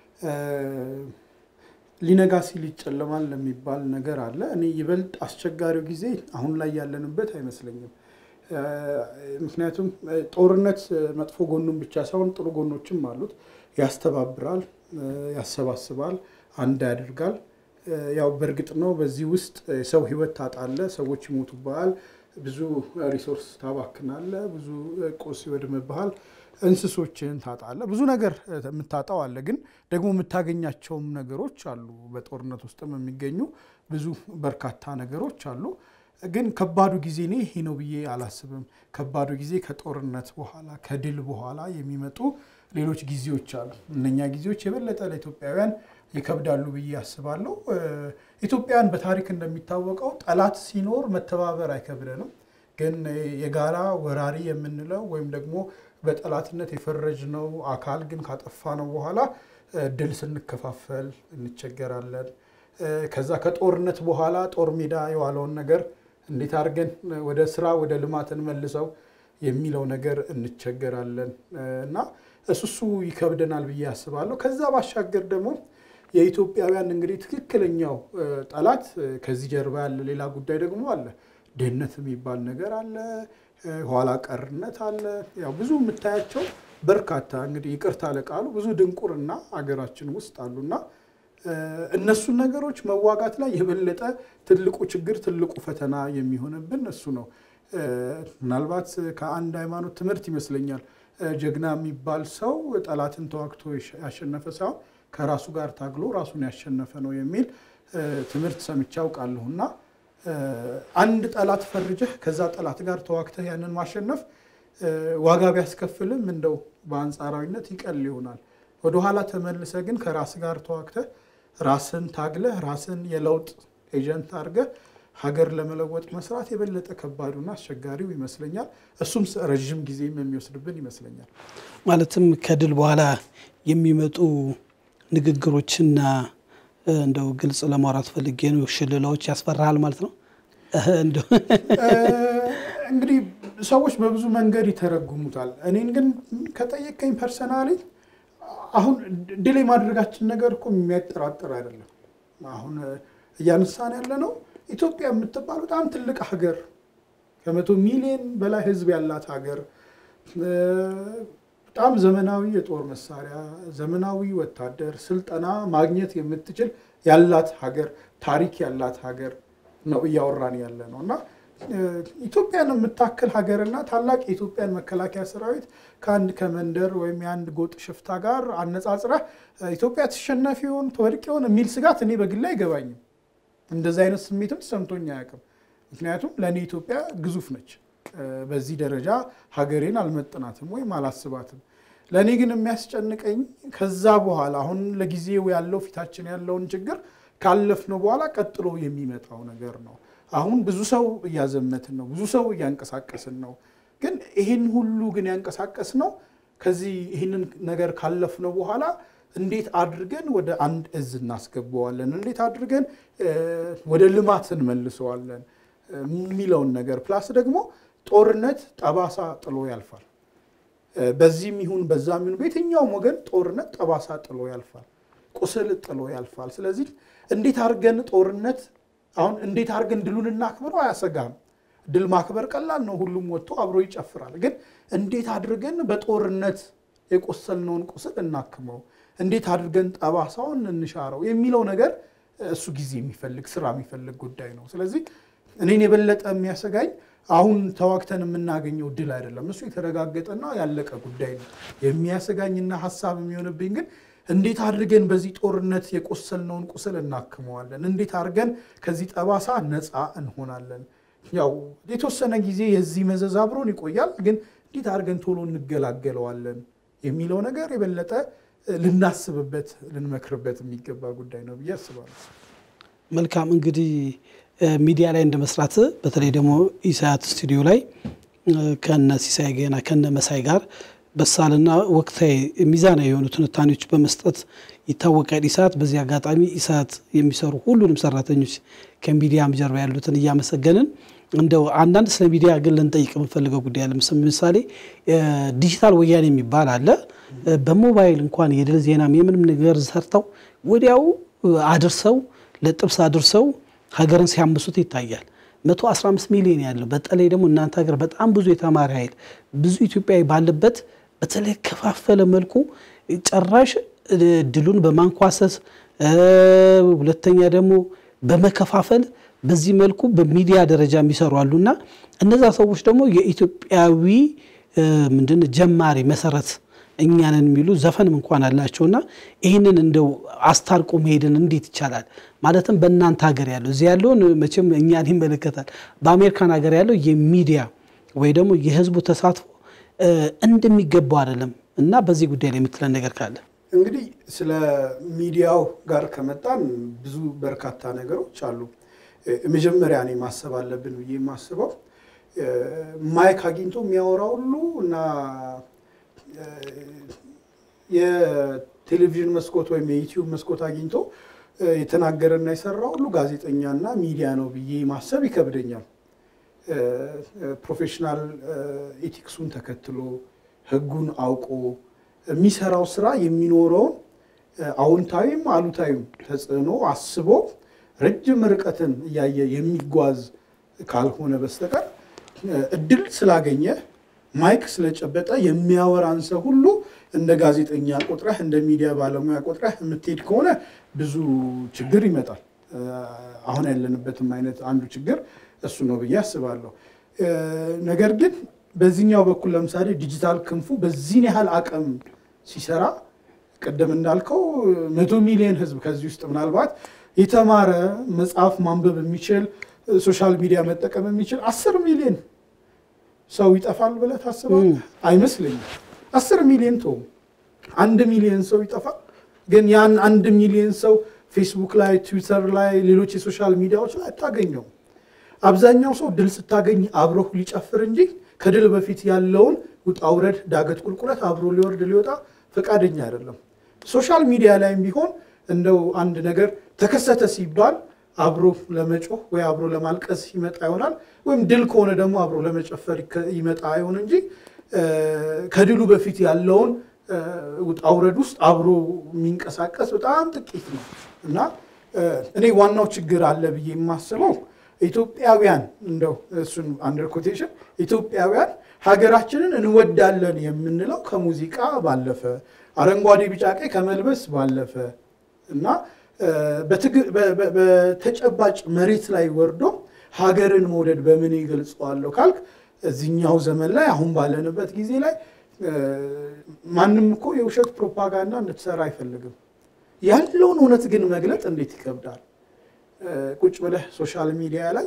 ሊነጋ ሲል ይጨለማል ለሚባል ነገር አለ እኔ ይበልጥ አስቸጋሪው ጊዜ አሁን ላይ ያለንበት አይመስለኝም ምክንያቱም ጦርነት መጥፎ ጎኑን ብቻ ሳይሆን ጥሩ ጎኖችም አሉት ያስተባብራል ያሰባስባል አንድ ያደርጋል ያው በርግጥ ነው በዚህ ውስጥ ሰው ህይወት ታጣለ ሰዎች ይሞቱባል ብዙ ሪሶርስ ታባክናለ ብዙ ቆስ ይወድምብሃል እንስሶችን ታጣለ ብዙ ነገር የምታጣው አለ ግን ደግሞ የምታገኛቸው ነገሮች አሉ በጦርነት ውስጥም የሚገኙ ብዙ በርካታ ነገሮች አሉ ግን ከባዱ ጊዜ ነው ይሄ ነው ብዬ አላስብም ከባዱ ጊዜ ከጦርነት በኋላ ከድል በኋላ የሚመጡ ሌሎች ጊዜዎች አሉ እነኛ ጊዜዎች የበለጠ ለኢትዮጵያውያን ይከብዳሉ ብዬ አስባለሁ ኢትዮጵያን በታሪክ እንደሚታወቀው ጠላት ሲኖር መተባበር አይከብደንም ግን የጋራ ወራሪ የምንለው ወይም ደግሞ በጠላትነት የፈረጅነው አካል ግን ካጠፋ ነው በኋላ ድል ስንከፋፈል እንቸገራለን ከዛ ከጦርነት በኋላ ጦር ሜዳ የዋለውን ነገር እንዴት አድርገን ወደ ስራ ወደ ልማት እንመልሰው የሚለው ነገር እንቸገራለን እና እሱሱ ይከብደናል ብዬ አስባለሁ ከዛ ባሻገር ደግሞ የኢትዮጵያውያን እንግዲህ ትክክለኛው ጠላት ከዚህ ጀርባ ያለ ሌላ ጉዳይ ደግሞ አለ ደህንነት የሚባል ነገር አለ ኋላ ቀርነት አለ ያው ብዙ የምታያቸው በርካታ እንግዲህ ይቅርታ ለቃሉ ብዙ ድንቁርና አገራችን ውስጥ አሉና እነሱ ነገሮች መዋጋት ላይ የበለጠ ትልቁ ችግር ትልቁ ፈተና የሚሆንብን እሱ ነው ምናልባት ከአንድ ሃይማኖት ትምህርት ይመስለኛል ጀግና የሚባል ሰው ጠላትን ተዋግቶ ያሸነፈ ሰው ከራሱ ጋር ታግሎ ራሱን ያሸነፈ ነው የሚል ትምህርት ሰምቻው ቃልሁና አንድ ጠላት ፈርጀህ ከዛ ጠላት ጋር ተዋግተህ ያንን ማሸነፍ ዋጋ ቢያስከፍልም እንደው በአንጻራዊነት ይቀል ይሆናል ወደ ኋላ ተመልሰ ግን ከራስ ጋር ተዋግተህ ራስን ታግለህ ራስን የለውጥ ኤጀንት አድርገህ ሀገር ለመለወጥ መስራት የበለጠ ከባዱና አስቸጋሪው ይመስለኛል እሱም ረጅም ጊዜ የሚወስድብን ይመስለኛል ማለትም ከድል በኋላ የሚመጡ ንግግሮችና እንደው ግልጽ ለማውራት ፈልጌ ነው ሽልላዎች ያስፈራሃል ማለት ነው እንደው እንግዲህ ሰዎች በብዙ መንገድ ይተረጉሙታል እኔን ግን ከጠየቀኝ ፐርሰናሊ አሁን ድል ማድረጋችን ነገር እኮ የሚያጠራጥር አይደለም አሁን ያንሳን ያለ ነው ኢትዮጵያ የምትባል በጣም ትልቅ ሀገር ከመቶ ሚሊዮን በላይ ህዝብ ያላት ሀገር በጣም ዘመናዊ የጦር መሳሪያ ዘመናዊ ወታደር ስልጠና ማግኘት የምትችል ያላት ሀገር ታሪክ ያላት ሀገር ነው ያወራን ያለ ነውና ኢትዮጵያን የምታክል ሀገርና ታላቅ የኢትዮጵያን መከላከያ ሰራዊት ካንድ ከመንደር ወይም ያንድ ጎጥ ሽፍታ ጋር አነጻጽራ ኢትዮጵያ ተሸናፊውን ተወድቂውን የሚል ስጋት እኔ በግል ላይ አይገባኝም እንደዛ አይነት ስሜትም ተሰምቶኝ አያውቅም ምክንያቱም ለኔ ኢትዮጵያ ግዙፍ ነች በዚህ ደረጃ ሀገሬን አልመጥናትም ወይ ማላስባትም ለኔ ግን የሚያስጨንቀኝ ከዛ በኋላ አሁን ለጊዜው ያለው ፊታችን ያለውን ችግር ካለፍነው በኋላ ቀጥሎ የሚመጣው ነገር ነው አሁን ብዙ ሰው ያዘመትን ነው ብዙ ሰው ያንቀሳቀስን ነው ግን ይሄን ሁሉ ግን ያንቀሳቀስ ነው ከዚህ ይሄንን ነገር ካለፍነው በኋላ እንዴት አድርገን ወደ አንድ እዝ እናስገባዋለን እንዴት አድርገን ወደ ልማት እንመልሰዋለን ሚሊዮን ነገር ፕላስ ደግሞ ጦርነት ጠባሳ ጥሎ ያልፋል በዚህም ይሁን በዛም ይሁን በየትኛውም ወገን ጦርነት ጠባሳ ጥሎ ያልፋል ቁስል ጥሎ ያልፋል ስለዚህ እንዴት አድርገን ጦርነት አሁን እንዴት አድርገን ድሉን እናክብረው አያሰጋም ድል ማክበር ቀላል ነው ሁሉም ወጥቶ አብሮ ይጨፍራል ግን እንዴት አድርገን በጦርነት የቆሰልነውን ቁስል እናክመው እንዴት አድርገን ጠባሳውን እንሻረው የሚለው ነገር እሱ ጊዜ የሚፈልግ ስራ የሚፈልግ ጉዳይ ነው ስለዚህ እኔን የበለጠ የሚያሰጋኝ አሁን ተዋክተን የምናገኘው ድል አይደለም እሱ የተረጋገጠና ያለቀ ጉዳይ ነው የሚያሰጋኝና ሐሳብ የሚሆንብኝ ግን እንዴት አድርገን በዚህ ጦርነት የቆሰልነውን ቁስል እናክመዋለን እንዴት አድርገን ከዚህ ጠባሳ ነፃ እንሆናለን ያው የተወሰነ ጊዜ የዚህ መዘዝ አብሮን ይቆያል ግን እንዴት አድርገን ቶሎ እንገላገለዋለን የሚለው ነገር የበለጠ ልናስብበት ልንመክርበት የሚገባ ጉዳይ ነው ብዬ አስባለሁ። መልካም እንግዲህ ሚዲያ ላይ እንደመስራት በተለይ ደግሞ ኢሳት ስቱዲዮ ላይ ከነ ሲሳይ ገና ከነ መሳይ ጋር በሳልና ወቅታዊ ሚዛናዊ የሆኑ ትንታኔዎች በመስጠት ይታወቃል ኢሳት። በዚህ አጋጣሚ ኢሳት የሚሰሩ ሁሉንም ሰራተኞች ከሚዲያም ጀርባ ያሉትን እያመሰገንን እንደው አንዳንድ ስለ ሚዲያ ግን ልንጠይቅ የምንፈልገው ጉዳይ አለ። ምሳሌ ዲጂታል ወያኔ የሚባል አለ። በሞባይል እንኳን የድል ዜናም የምንም ነገር ሰርተው ወዲያው አድርሰው ለጥብስ አድርሰው ሀገርን ሲያምሱት ይታያል። መቶ አስራ አምስት ሚሊዮን ያለው በተለይ ደግሞ እናንተ ሀገር በጣም ብዙ የተማረ ኃይል ብዙ ኢትዮጵያዊ ባለበት በተለይ ከፋፈለ መልኩ ጨራሽ ድሉን በማንኳሰስ ሁለተኛ ደግሞ በመከፋፈል በዚህ መልኩ በሚዲያ ደረጃ የሚሰሩ አሉና እነዛ ሰዎች ደግሞ የኢትዮጵያዊ ምንድን ጀማሪ መሰረት እኛንን የሚሉ ዘፈንም እንኳን አላቸውና ይሄንን እንደው አስታርቆ መሄድን እንዴት ይቻላል? ማለትም በእናንተ ሀገር ያለው እዚህ ያለውን መቼም እኛን ይመለከታል። በአሜሪካን ሀገር ያለው የሚዲያ ወይ ደግሞ የህዝቡ ተሳትፎ እንደሚገባው አይደለም እና በዚህ ጉዳይ ላይ የምትለን ነገር ካለ እንግዲህ ስለ ሚዲያው ጋር ከመጣን ብዙ በርካታ ነገሮች አሉ። መጀመሪያ እኔ ማሰብ አለብን ብዬ ማስበው ማይክ አግኝቶ የሚያወራው ሁሉ እና የቴሌቪዥን መስኮት ወይም የዩቲዩብ መስኮት አግኝቶ የተናገረና የሰራው ሁሉ ጋዜጠኛና ሚዲያ ነው ብዬ ማሰብ ይከብደኛል። ፕሮፌሽናል ኤቲክሱን ተከትሎ ህጉን አውቆ የሚሰራው ስራ የሚኖረው አዎንታዊም አሉታዊም ተጽዕኖ አስቦ ረጅም ርቀትን ያየ የሚጓዝ ካልሆነ በስተቀር እድል ስላገኘ ማይክ ስለጨበጠ የሚያወራን ሰው ሁሉ እንደ ጋዜጠኛ ቆጥረህ እንደ ሚዲያ ባለሙያ ቆጥረህ የምትሄድ ከሆነ ብዙ ችግር ይመጣል። አሁን ያለንበትም አይነት አንዱ ችግር እሱ ነው ብዬ አስባለሁ። ነገር ግን በዚህኛው በኩል ለምሳሌ ዲጂታል ክንፉ በዚህ ያህል አቅም ሲሰራ ቀደም እንዳልከው መቶ ሚሊዮን ህዝብ ከዚህ ውስጥ ምናልባት የተማረ መጽሐፍ ማንበብ የሚችል ሶሻል ሚዲያ መጠቀም የሚችል አስር ሚሊዮን ሰው ይጠፋል ብለህ ታስባለህ? አይመስለኝም። አስር ሚሊዮን ተው አንድ ሚሊዮን ሰው ይጠፋል። ግን ያን አንድ ሚሊዮን ሰው ፌስቡክ ላይ ትዊተር ላይ ሌሎች የሶሻል ሚዲያዎች ላይ አታገኘው። አብዛኛው ሰው ድል ስታገኝ አብሮ ሊጨፍር እንጂ ከድል በፊት ያለውን ውጣውረድ ዳገት ቁልቁለት አብሮ ሊወርድ ሊወጣ ፈቃደኛ አይደለም። ሶሻል ሚዲያ ላይም ቢሆን እንደው አንድ ነገር ተከሰተ ሲባል አብሮ ለመጮህ ወይ አብሮ ለማልቀስ ይመጣ ይሆናል ወይም ድል ከሆነ ደግሞ አብሮ ለመጨፈር ይመጣ ይሆን እንጂ ከድሉ በፊት ያለውን ውጣውረድ ውስጥ አብሮ የሚንቀሳቀስ በጣም ጥቂት ነው እና እኔ ዋናው ችግር አለ ብዬ የማስበው ኢትዮጵያውያን እንደው እሱን አንደር ኮቴሽን ኢትዮጵያውያን ሀገራችንን እንወዳለን የምንለው ከሙዚቃ ባለፈ አረንጓዴ ቢጫ ቀይ ከመልበስ ባለፈ እና በተጨባጭ መሬት ላይ ወርዶ ሀገርን መውደድ በምን ይገልጸዋለሁ ካልክ እዚህኛው ዘመን ላይ አሁን ባለንበት ጊዜ ላይ ማንንም እኮ የውሸት ፕሮፓጋንዳ እንድትሰራ አይፈልግም። ያለውን እውነት ግን መግለጥ እንዴት ይከብዳል። ቁጭ ብለህ ሶሻል ሚዲያ ላይ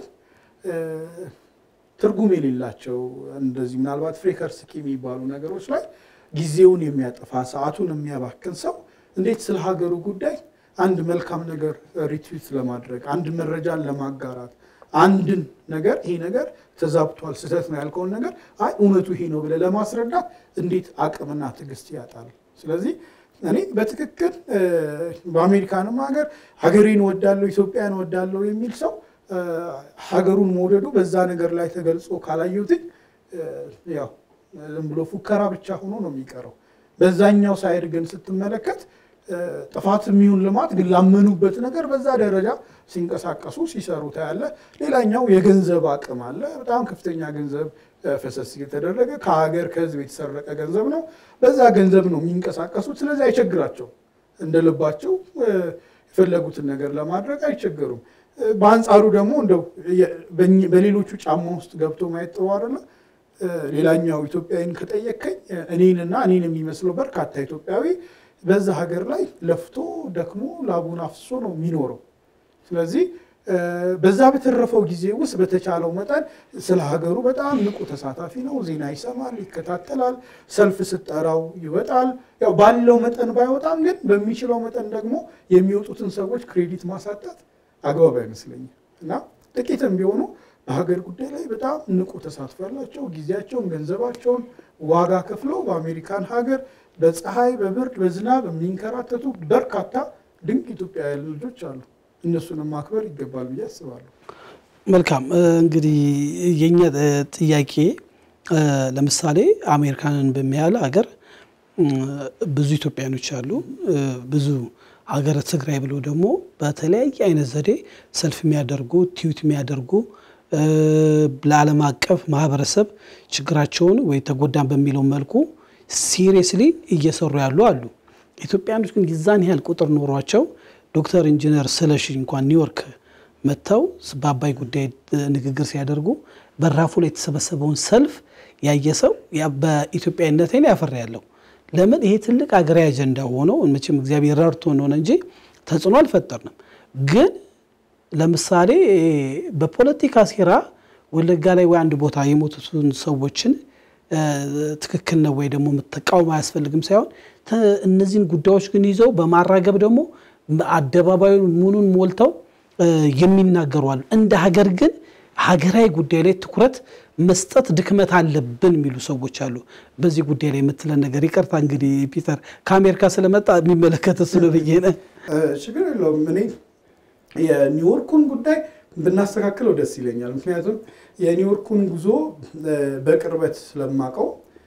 ትርጉም የሌላቸው እንደዚህ ምናልባት ፍሪከርስኪ የሚባሉ ነገሮች ላይ ጊዜውን የሚያጠፋ ሰዓቱን የሚያባክን ሰው እንዴት ስለ ሀገሩ ጉዳይ አንድ መልካም ነገር ሪትዊት ለማድረግ አንድ መረጃን ለማጋራት አንድን ነገር ይሄ ነገር ተዛብቷል ስህተት ነው ያልከውን ነገር አይ እውነቱ ይሄ ነው ብለህ ለማስረዳት እንዴት አቅምና ትዕግስት ያጣል። ስለዚህ እኔ በትክክል በአሜሪካንም ሀገር ሀገሬን ወዳለው ኢትዮጵያን ወዳለው የሚል ሰው ሀገሩን መውደዱ በዛ ነገር ላይ ተገልጾ ካላየሁት ያው ዝም ብሎ ፉከራ ብቻ ሆኖ ነው የሚቀረው። በዛኛው ሳይድ ግን ስትመለከት ጥፋት የሚሆን ልማት ግን ላመኑበት ነገር በዛ ደረጃ ሲንቀሳቀሱ ሲሰሩ ታያለ። ሌላኛው የገንዘብ አቅም አለ። በጣም ከፍተኛ ገንዘብ ፈሰስ እየተደረገ ከሀገር ከህዝብ የተሰረቀ ገንዘብ ነው። በዛ ገንዘብ ነው የሚንቀሳቀሱት። ስለዚህ አይቸግራቸው እንደልባቸው የፈለጉትን ነገር ለማድረግ አይቸገሩም። በአንጻሩ ደግሞ እንደው በሌሎቹ ጫማ ውስጥ ገብቶ ማየት ጥሩ አይደለ። ሌላኛው ኢትዮጵያዊን ከጠየቀኝ እኔንና እኔን የሚመስለው በርካታ ኢትዮጵያዊ በዛ ሀገር ላይ ለፍቶ ደክሞ ላቡን አፍሶ ነው የሚኖረው። ስለዚህ በዛ በተረፈው ጊዜ ውስጥ በተቻለው መጠን ስለ ሀገሩ በጣም ንቁ ተሳታፊ ነው። ዜና ይሰማል፣ ይከታተላል፣ ሰልፍ ስጠራው ይወጣል። ያው ባለው መጠን ባይወጣም ግን በሚችለው መጠን ደግሞ የሚወጡትን ሰዎች ክሬዲት ማሳጣት አግባብ አይመስለኝም እና ጥቂትም ቢሆኑ በሀገር ጉዳይ ላይ በጣም ንቁ ተሳትፎ ያላቸው ጊዜያቸውን፣ ገንዘባቸውን ዋጋ ከፍለው በአሜሪካን ሀገር በፀሐይ በብርድ በዝናብ የሚንከራተቱ በርካታ ድንቅ ኢትዮጵያውያን ልጆች አሉ። እነሱንም ማክበር ይገባል ብዬ አስባለሁ። መልካም እንግዲህ የኛ ጥያቄ ለምሳሌ አሜሪካንን በሚያህል ሀገር ብዙ ኢትዮጵያኖች አሉ። ብዙ ሀገረ ትግራይ ብሎ ደግሞ በተለያየ አይነት ዘዴ ሰልፍ የሚያደርጉ ቲዩት የሚያደርጉ ለዓለም አቀፍ ማህበረሰብ ችግራቸውን ወይ ተጎዳን በሚለው መልኩ ሲሪየስሊ እየሰሩ ያሉ አሉ። ኢትዮጵያኖች ግን ይዛን ያህል ቁጥር ኖሯቸው ዶክተር ኢንጂነር ስለሺ እንኳን ኒውዮርክ መተው በአባይ ጉዳይ ንግግር ሲያደርጉ በራፉ ላይ የተሰበሰበውን ሰልፍ ያየሰው በኢትዮጵያዊነት ላይ ያፈራ ያለው ለምን ይሄ ትልቅ አገራዊ አጀንዳ ሆኖ መቼም እግዚአብሔር ረድቶ ነው እንጂ ተጽዕኖ አልፈጠርንም። ግን ለምሳሌ በፖለቲካ ሴራ ወለጋ ላይ ወይ አንድ ቦታ የሞቱትን ሰዎችን ትክክል ነው ወይ ደግሞ መተቃወም አያስፈልግም ሳይሆን እነዚህን ጉዳዮች ግን ይዘው በማራገብ ደግሞ አደባባዩን ሙኑን ሞልተው የሚናገሩ አሉ። እንደ ሀገር ግን ሀገራዊ ጉዳይ ላይ ትኩረት መስጠት ድክመት አለብን የሚሉ ሰዎች አሉ። በዚህ ጉዳይ ላይ የምትለን ነገር ይቅርታ እንግዲህ ፒተር ከአሜሪካ ስለመጣ የሚመለከት ስለበየነ ችግር የለውም። እኔ የኒውዮርኩን ጉዳይ ብናስተካክለው ደስ ይለኛል። ምክንያቱም የኒውዮርኩን ጉዞ በቅርበት ስለማቀው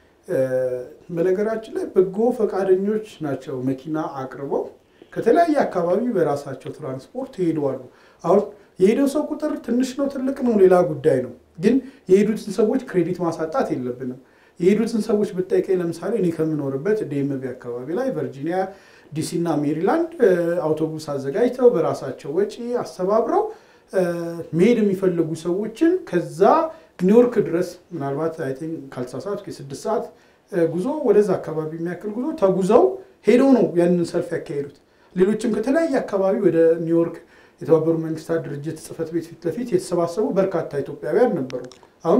በነገራችን ላይ በጎ ፈቃደኞች ናቸው መኪና አቅርበው ከተለያየ አካባቢ በራሳቸው ትራንስፖርት ይሄዳሉ። አሁን የሄደው ሰው ቁጥር ትንሽ ነው ትልቅ ነው ሌላ ጉዳይ ነው። ግን የሄዱትን ሰዎች ክሬዲት ማሳጣት የለብንም። የሄዱትን ሰዎች ብትጠይቀኝ ለምሳሌ እኔ ከምኖርበት ዲኤምቪ አካባቢ ላይ ቨርጂኒያ፣ ዲሲ እና ሜሪላንድ አውቶቡስ አዘጋጅተው በራሳቸው ወጪ አስተባብረው መሄድ የሚፈልጉ ሰዎችን ከዛ ኒውዮርክ ድረስ ምናልባት አይ ቲንክ ካልተሳሳትኩ ስድስት ሰዓት ጉዞ ወደዛ አካባቢ የሚያክል ጉዞ ተጉዘው ሄደው ነው ያንን ሰልፍ ያካሄዱት። ሌሎችም ከተለያየ አካባቢ ወደ ኒውዮርክ የተባበሩት መንግስታት ድርጅት ጽሕፈት ቤት ፊት ለፊት የተሰባሰቡ በርካታ ኢትዮጵያውያን ነበሩ። አሁን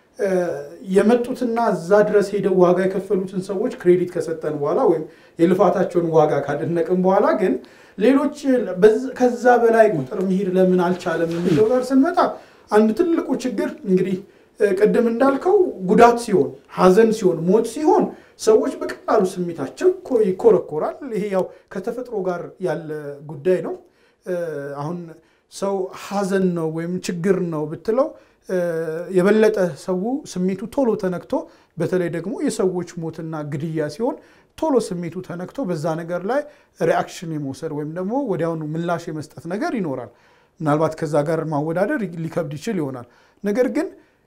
የመጡትና እዛ ድረስ ሄደው ዋጋ የከፈሉትን ሰዎች ክሬዲት ከሰጠን በኋላ ወይም የልፋታቸውን ዋጋ ካደነቅን በኋላ ግን ሌሎች ከዛ በላይ ቁጥር መሄድ ለምን አልቻለም የሚለው ጋር ስንመጣ አንድ ትልቁ ችግር እንግዲህ ቀደም እንዳልከው ጉዳት ሲሆን ሀዘን ሲሆን ሞት ሲሆን ሰዎች በቀላሉ ስሜታቸው ይኮረኮራል። ይሄ ያው ከተፈጥሮ ጋር ያለ ጉዳይ ነው። አሁን ሰው ሀዘን ነው ወይም ችግር ነው ብትለው የበለጠ ሰው ስሜቱ ቶሎ ተነክቶ በተለይ ደግሞ የሰዎች ሞትና ግድያ ሲሆን ቶሎ ስሜቱ ተነክቶ በዛ ነገር ላይ ሪአክሽን የመውሰድ ወይም ደግሞ ወዲያውኑ ምላሽ የመስጠት ነገር ይኖራል። ምናልባት ከዛ ጋር ማወዳደር ሊከብድ ይችል ይሆናል። ነገር ግን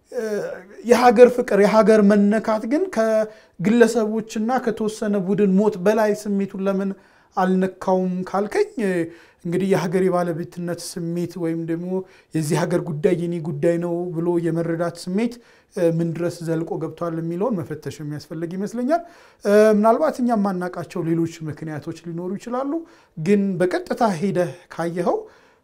የሀገር ፍቅር የሀገር መነካት ግን ከግለሰቦችና ከተወሰነ ቡድን ሞት በላይ ስሜቱን ለምን አልነካውም ካልከኝ እንግዲህ የሀገር የባለቤትነት ስሜት ወይም ደግሞ የዚህ ሀገር ጉዳይ የኔ ጉዳይ ነው ብሎ የመረዳት ስሜት ምን ድረስ ዘልቆ ገብቷል የሚለውን መፈተሽ የሚያስፈልግ ይመስለኛል። ምናልባት እኛ ማናቃቸው ሌሎች ምክንያቶች ሊኖሩ ይችላሉ። ግን በቀጥታ ሄደ ካየኸው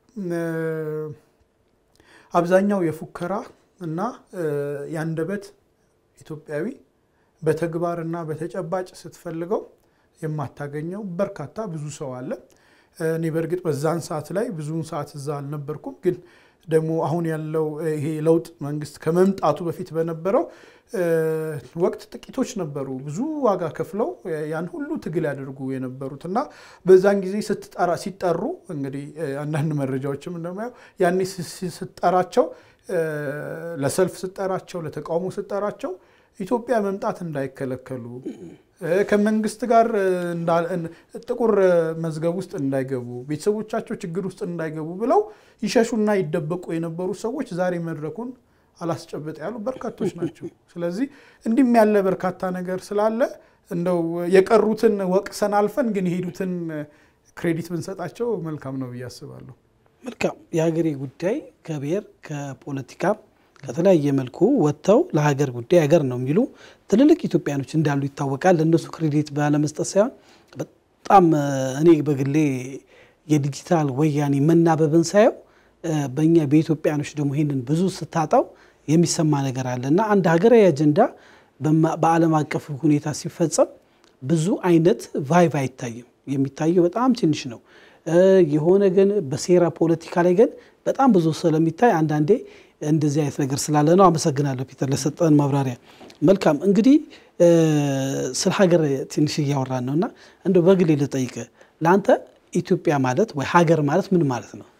አብዛኛው የፉከራ እና ያንደበት ኢትዮጵያዊ በተግባርና በተጨባጭ ስትፈልገው የማታገኘው በርካታ ብዙ ሰው አለ። እኔ በርግጥ በዛን ሰዓት ላይ ብዙውን ሰዓት እዛ አልነበርኩም። ግን ደግሞ አሁን ያለው ይሄ ለውጥ መንግስት ከመምጣቱ በፊት በነበረው ወቅት ጥቂቶች ነበሩ ብዙ ዋጋ ከፍለው ያን ሁሉ ትግል ያደርጉ የነበሩትና በዛን ጊዜ ስትጠራ ሲጠሩ እንግዲህ አንዳንድ መረጃዎችም እንደማየው ያኔ ስትጠራቸው ለሰልፍ ስትጠራቸው ለተቃውሞ ስትጠራቸው ኢትዮጵያ መምጣት እንዳይከለከሉ ከመንግስት ጋር ጥቁር መዝገብ ውስጥ እንዳይገቡ ቤተሰቦቻቸው ችግር ውስጥ እንዳይገቡ ብለው ይሸሹና ይደበቁ የነበሩ ሰዎች ዛሬ መድረኩን አላስጨበጥ ያሉ በርካቶች ናቸው። ስለዚህ እንዲም ያለ በርካታ ነገር ስላለ እንደው የቀሩትን ወቅሰን አልፈን ግን የሄዱትን ክሬዲት ብንሰጣቸው መልካም ነው ብዬ አስባለሁ። መልካም የሀገሬ ጉዳይ ከብሔር ከፖለቲካ ከተለያየ መልኩ ወጥተው ለሀገር ጉዳይ ሀገር ነው የሚሉ ትልልቅ ኢትዮጵያኖች እንዳሉ ይታወቃል። ለነሱ ክሬዲት ባለመስጠት ሳይሆን በጣም እኔ በግሌ የዲጂታል ወያኔ መናበብን ሳይው በእኛ በኢትዮጵያኖች ደግሞ ይሄንን ብዙ ስታጣው የሚሰማ ነገር አለና አንድ ሀገራዊ አጀንዳ በዓለም አቀፍ ሁኔታ ሲፈጸም ብዙ አይነት ቫይቭ አይታይም የሚታየው በጣም ትንሽ ነው የሆነ ግን በሴራ ፖለቲካ ላይ ግን በጣም ብዙ ስለሚታይ አንዳንዴ እንደዚህ አይነት ነገር ስላለ ነው አመሰግናለሁ ፒተር ለሰጠን ማብራሪያ መልካም እንግዲህ ስለ ሀገር ትንሽ ያወራን ነውና እንደው በግሌ ልጠይቅ ላንተ ኢትዮጵያ ማለት ወይ ሀገር ማለት ምን ማለት ነው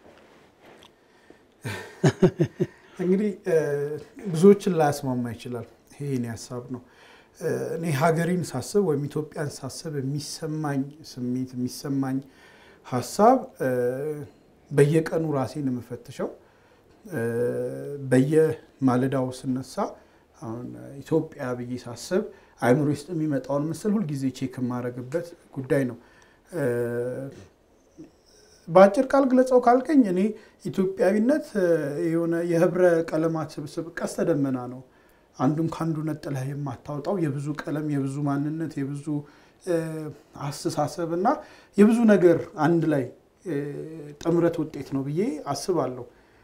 እንግዲህ ብዙዎችን ላያስማማ ይችላል ይሄ የኔ ሐሳብ ነው እኔ ሀገሬን ሳስብ ወይ ኢትዮጵያን ሳስብ የሚሰማኝ ስሜት የሚሰማኝ ሐሳብ በየቀኑ ራሴን የምፈትሸው በየማለዳው ስነሳ አሁን ኢትዮጵያ ብዬ ሳስብ አይምሮ ውስጥ የሚመጣውን ምስል ሁሉ ጊዜ ቼክ ማረግበት ጉዳይ ነው ባጭር ቃል ግለጸው ካልከኝ እኔ ኢትዮጵያዊነት የሆነ የህብረ ቀለማት ስብስብ ቀስተ ደመና ነው አንዱን ካንዱ ነጥለህ የማታወጣው የብዙ ቀለም የብዙ ማንነት የብዙ አስተሳሰብና የብዙ ነገር አንድ ላይ ጥምረት ውጤት ነው ብዬ አስባለሁ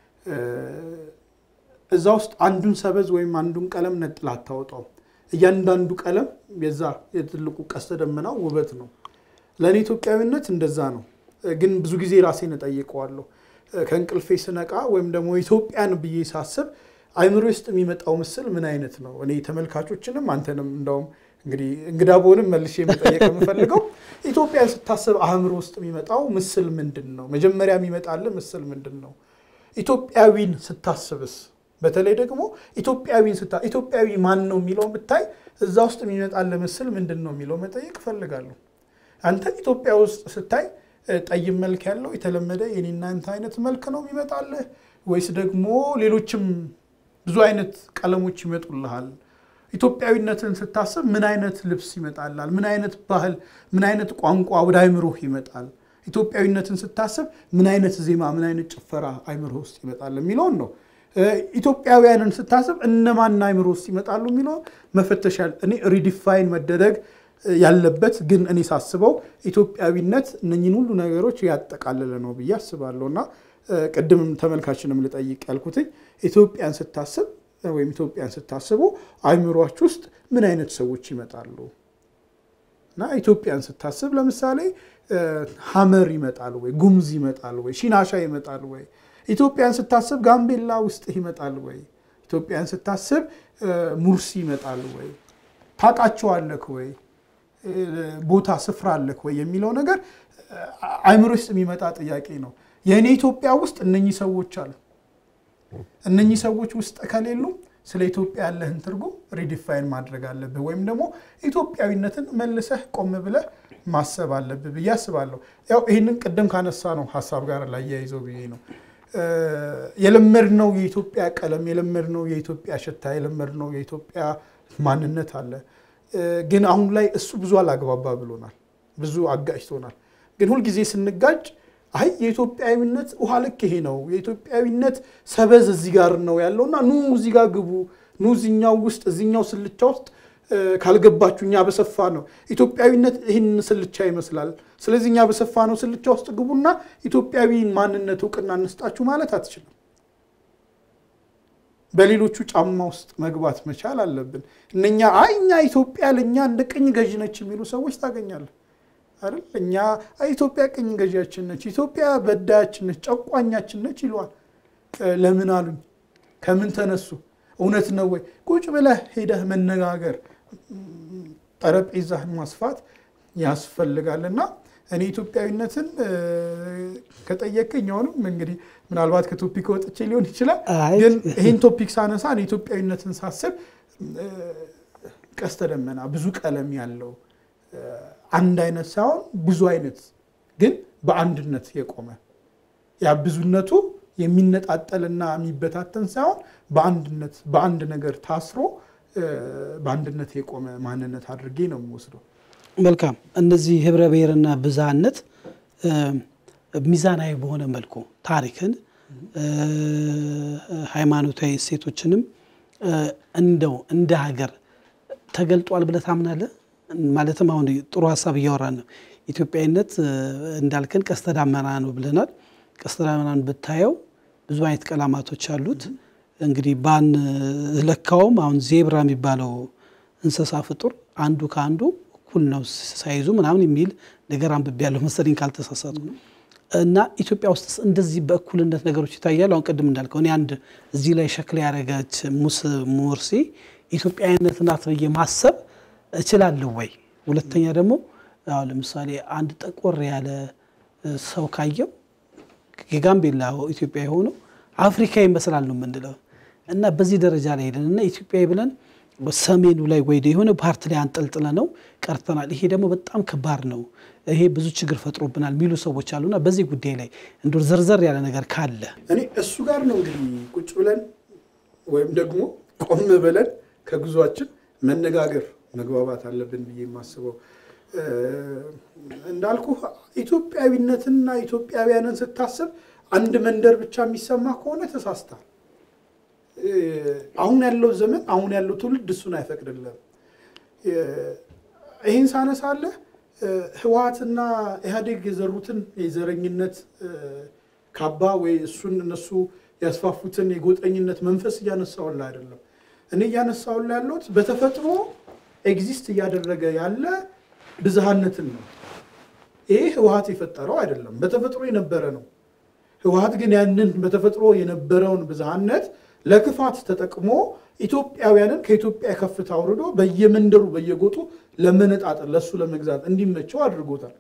እዛ ውስጥ አንዱን ሰበዝ ወይም አንዱን ቀለም ነጥለህ አታወጣው እያንዳንዱ ቀለም የዛ የትልቁ ቀስተ ደመናው ውበት ነው ለኔ ኢትዮጵያዊነት እንደዛ ነው ግን ብዙ ጊዜ ራሴን እጠይቀዋለሁ ከእንቅልፌ ስነቃ ወይም ደግሞ ኢትዮጵያን ብዬ ሳስብ አይምሮ ውስጥ የሚመጣው ምስል ምን አይነት ነው እኔ ተመልካቾችንም አንተንም እንደውም እንግዲህ እንግዳ ቦንም መልሼ መጠየቅ የምፈልገው ኢትዮጵያን ስታስብ አእምሮ ውስጥ የሚመጣው ምስል ምንድነው መጀመሪያ የሚመጣል ምስል ምንድነው ኢትዮጵያዊን ስታስብስ በተለይ ደግሞ ኢትዮጵያዊን ስታ ኢትዮጵያዊ ማን ነው የሚለው ብታይ እዛ ውስጥ የሚመጣል ምስል ምንድነው የሚለው መጠየቅ ፈልጋለሁ አንተ ኢትዮጵያ ውስጥ ስታይ ጠይም መልክ ያለው የተለመደ የኔና አንተ አይነት መልክ ነው የሚመጣል ወይስ ደግሞ ሌሎችም ብዙ አይነት ቀለሞች ይመጡልሃል ኢትዮጵያዊነትን ስታስብ ምን አይነት ልብስ ይመጣልል ምን አይነት ባህል ምን አይነት ቋንቋ ወደ አይምሮህ ይመጣል ኢትዮጵያዊነትን ስታስብ ምን አይነት ዜማ ምን አይነት ጭፈራ አይምሮህ ውስጥ ይመጣል የሚለው ነው ኢትዮጵያውያንን ስታስብ እነማን አይምሮህ ውስጥ ይመጣሉ የሚለው መፈተሻል እኔ ሪዲፋይን መደረግ ያለበት ግን እኔ ሳስበው ኢትዮጵያዊነት እነኚህን ሁሉ ነገሮች ያጠቃለለ ነው ብዬ አስባለሁና ቀድምም ተመልካችንም ልጠይቅ ያልኩት ኢትዮጵያን ስታስብ ወይም ኢትዮጵያን ስታስቡ አይምሮአችሁ ውስጥ ምን አይነት ሰዎች ይመጣሉ እና ኢትዮጵያን ስታስብ ለምሳሌ ሐመር ይመጣል ወይ ጉምዝ ይመጣል ወይ ሺናሻ ይመጣል ወይ ኢትዮጵያን ስታስብ ጋምቤላ ውስጥ ይመጣል ወይ ኢትዮጵያን ስታስብ ሙርሲ ይመጣል ወይ ታቃቸዋለክ ወይ ቦታ ስፍራ አለክ ወይ የሚለው ነገር አይምሮ ውስጥ የሚመጣ ጥያቄ ነው የኔ ኢትዮጵያ ውስጥ እነኚህ ሰዎች አሉ እነኚህ ሰዎች ውስጥ ከሌሉ ስለ ኢትዮጵያ ያለህን ትርጉም ሪዲፋይን ማድረግ አለብህ ወይም ደግሞ ኢትዮጵያዊነትን መልሰህ ቆም ብለህ ማሰብ አለብህ ብዬ አስባለሁ ያው ይሄንን ቀደም ካነሳ ነው ሐሳብ ጋር ላይ ያይዘው ብዬ ነው የለመድነው የኢትዮጵያ ቀለም የለመድነው የኢትዮጵያ ሽታ የለመድነው የኢትዮጵያ ማንነት አለ ግን አሁን ላይ እሱ ብዙ አላግባባ ብሎናል ብዙ አጋጭቶናል ግን ሁሉ ጊዜ ስንጋጭ አይ የኢትዮጵያዊነት ውሃ ልክ ይሄ ነው የኢትዮጵያዊነት ሰበዝ እዚህ ጋር ነው ያለውና ኑ እዚህ ጋር ግቡ ኑ እዚህኛው ውስጥ እዚህኛው ስልቻ ውስጥ ካልገባችሁኛ በሰፋ ነው ኢትዮጵያዊነት ይሄን ስልቻ ይመስላል ስለዚህኛ በሰፋ ነው ስልቻ ውስጥ ግቡና ኢትዮጵያዊ ማንነት ዕውቅና እንስጣችሁ ማለት አትችልም በሌሎቹ ጫማ ውስጥ መግባት መቻል አለብን እነኛ አይኛ ኢትዮጵያ ለኛ እንደቀኝ ገዥ ነች የሚሉ ሰዎች ታገኛለህ አይደል እኛ ኢትዮጵያ ቀኝ ገዢያችን ነች ኢትዮጵያ በዳያችን ነች ጨቋኛችን ነች ይሏል ለምን አሉኝ ከምን ተነሱ እውነት ነው ወይ ቁጭ ብለህ ሄደህ መነጋገር ጠረጴዛህን ማስፋት ያስፈልጋልና እኔ ኢትዮጵያዊነትን ከጠየቀኝ አሁንም እንግዲህ ምናልባት ከቶፒክ ወጥቼ ሊሆን ይችላል ግን ይሄን ቶፒክ ሳነሳ እኔ ኢትዮጵያዊነትን ሳስብ ቀስተ ደመና ብዙ ቀለም ያለው አንድ አይነት ሳይሆን ብዙ አይነት ግን በአንድነት የቆመ ያ ብዙነቱ የሚነጣጠልና የሚበታተን ሳይሆን በአንድነት በአንድ ነገር ታስሮ በአንድነት የቆመ ማንነት አድርጌ ነው የምወስደው መልካም እነዚህ ህብረ ብሔርና ብዛነት ሚዛናዊ በሆነ መልኩ ታሪክን ሃይማኖታዊ ሴቶችንም እንደው እንደ ሀገር ተገልጧል ብለ ታምናለህ ማለትም አሁን ጥሩ ሐሳብ ያወራን ነው ኢትዮጵያዊነት እንዳልከን ቀስተ ደመና ነው ብለናል ቀስተ ደመናን ብታየው ብዙ አይነት ቀለማቶች አሉት እንግዲህ ባን ለካውም አሁን ዜብራ የሚባለው እንስሳ ፍጡር አንዱ ካንዱ እኩል ነው ሳይዙ ምናምን የሚል ነገር አንብቤያለሁ መሰለኝ ካልተሳሳትኩ እና ኢትዮጵያ ውስጥ እንደዚህ በእኩልነት ነገሮች ይታያሉ አሁን ቀድም እንዳልከው እኔ አንድ እዚህ ላይ ሸክል ያረጋች ሙስ ሙርሲ ኢትዮጵያዊነት ናት ብዬ ማሰብ እችላለሁ ወይ ሁለተኛ ደግሞ አዎ ለምሳሌ አንድ ጠቆር ያለ ሰው ካየው የጋምቤላ ኢትዮጵያ ሆኖ አፍሪካ ይመስላል ነው ምንድነው እና በዚህ ደረጃ ላይ ሄደንና ኢትዮጵያዊ ብለን በሰሜኑ ላይ ወይደ የሆነ ፓርት ላይ አንጠልጥለ ነው ቀርተናል ይሄ ደግሞ በጣም ከባድ ነው ይሄ ብዙ ችግር ፈጥሮብናል ሚሉ ሰዎች አሉና በዚህ ጉዳይ ላይ እንዶ ዘርዘር ያለ ነገር ካለ እኔ እሱ ጋር ነው እንግዲህ ቁጭ ብለን ወይም ደግሞ ቆም ብለን ከጉዟችን መነጋገር መግባባት አለብን ብዬ ማስበው እንዳልኩ ኢትዮጵያዊነትና ኢትዮጵያውያንን ስታስብ አንድ መንደር ብቻ የሚሰማ ከሆነ ተሳስታል አሁን ያለው ዘመን አሁን ያለው ትውልድ እሱን አይፈቅድልም ይሄን ሳነሳለ ህዋትና ኢህአዴግ የዘሩትን የዘረኝነት ካባ ወይ እሱን እነሱ ያስፋፉትን የጎጠኝነት መንፈስ ያነሳውላ አይደለም እኔ ያነሳውላ ያለውት በተፈጥሮ ኤግዚስት ያደረገ ያለ ብዝሃነትን ነው ይሄ ህዋት የፈጠረው አይደለም በተፈጥሮ የነበረ ነው ህዋት ግን ያንን በተፈጥሮ የነበረውን ብዝሃነት ለክፋት ተጠቅሞ ኢትዮጵያውያንን ከኢትዮጵያ ከፍታ አውርዶ በየመንደሩ በየጎጡ ለመነጣጠል ለሱ ለመግዛት እንዲመቸው አድርጎታል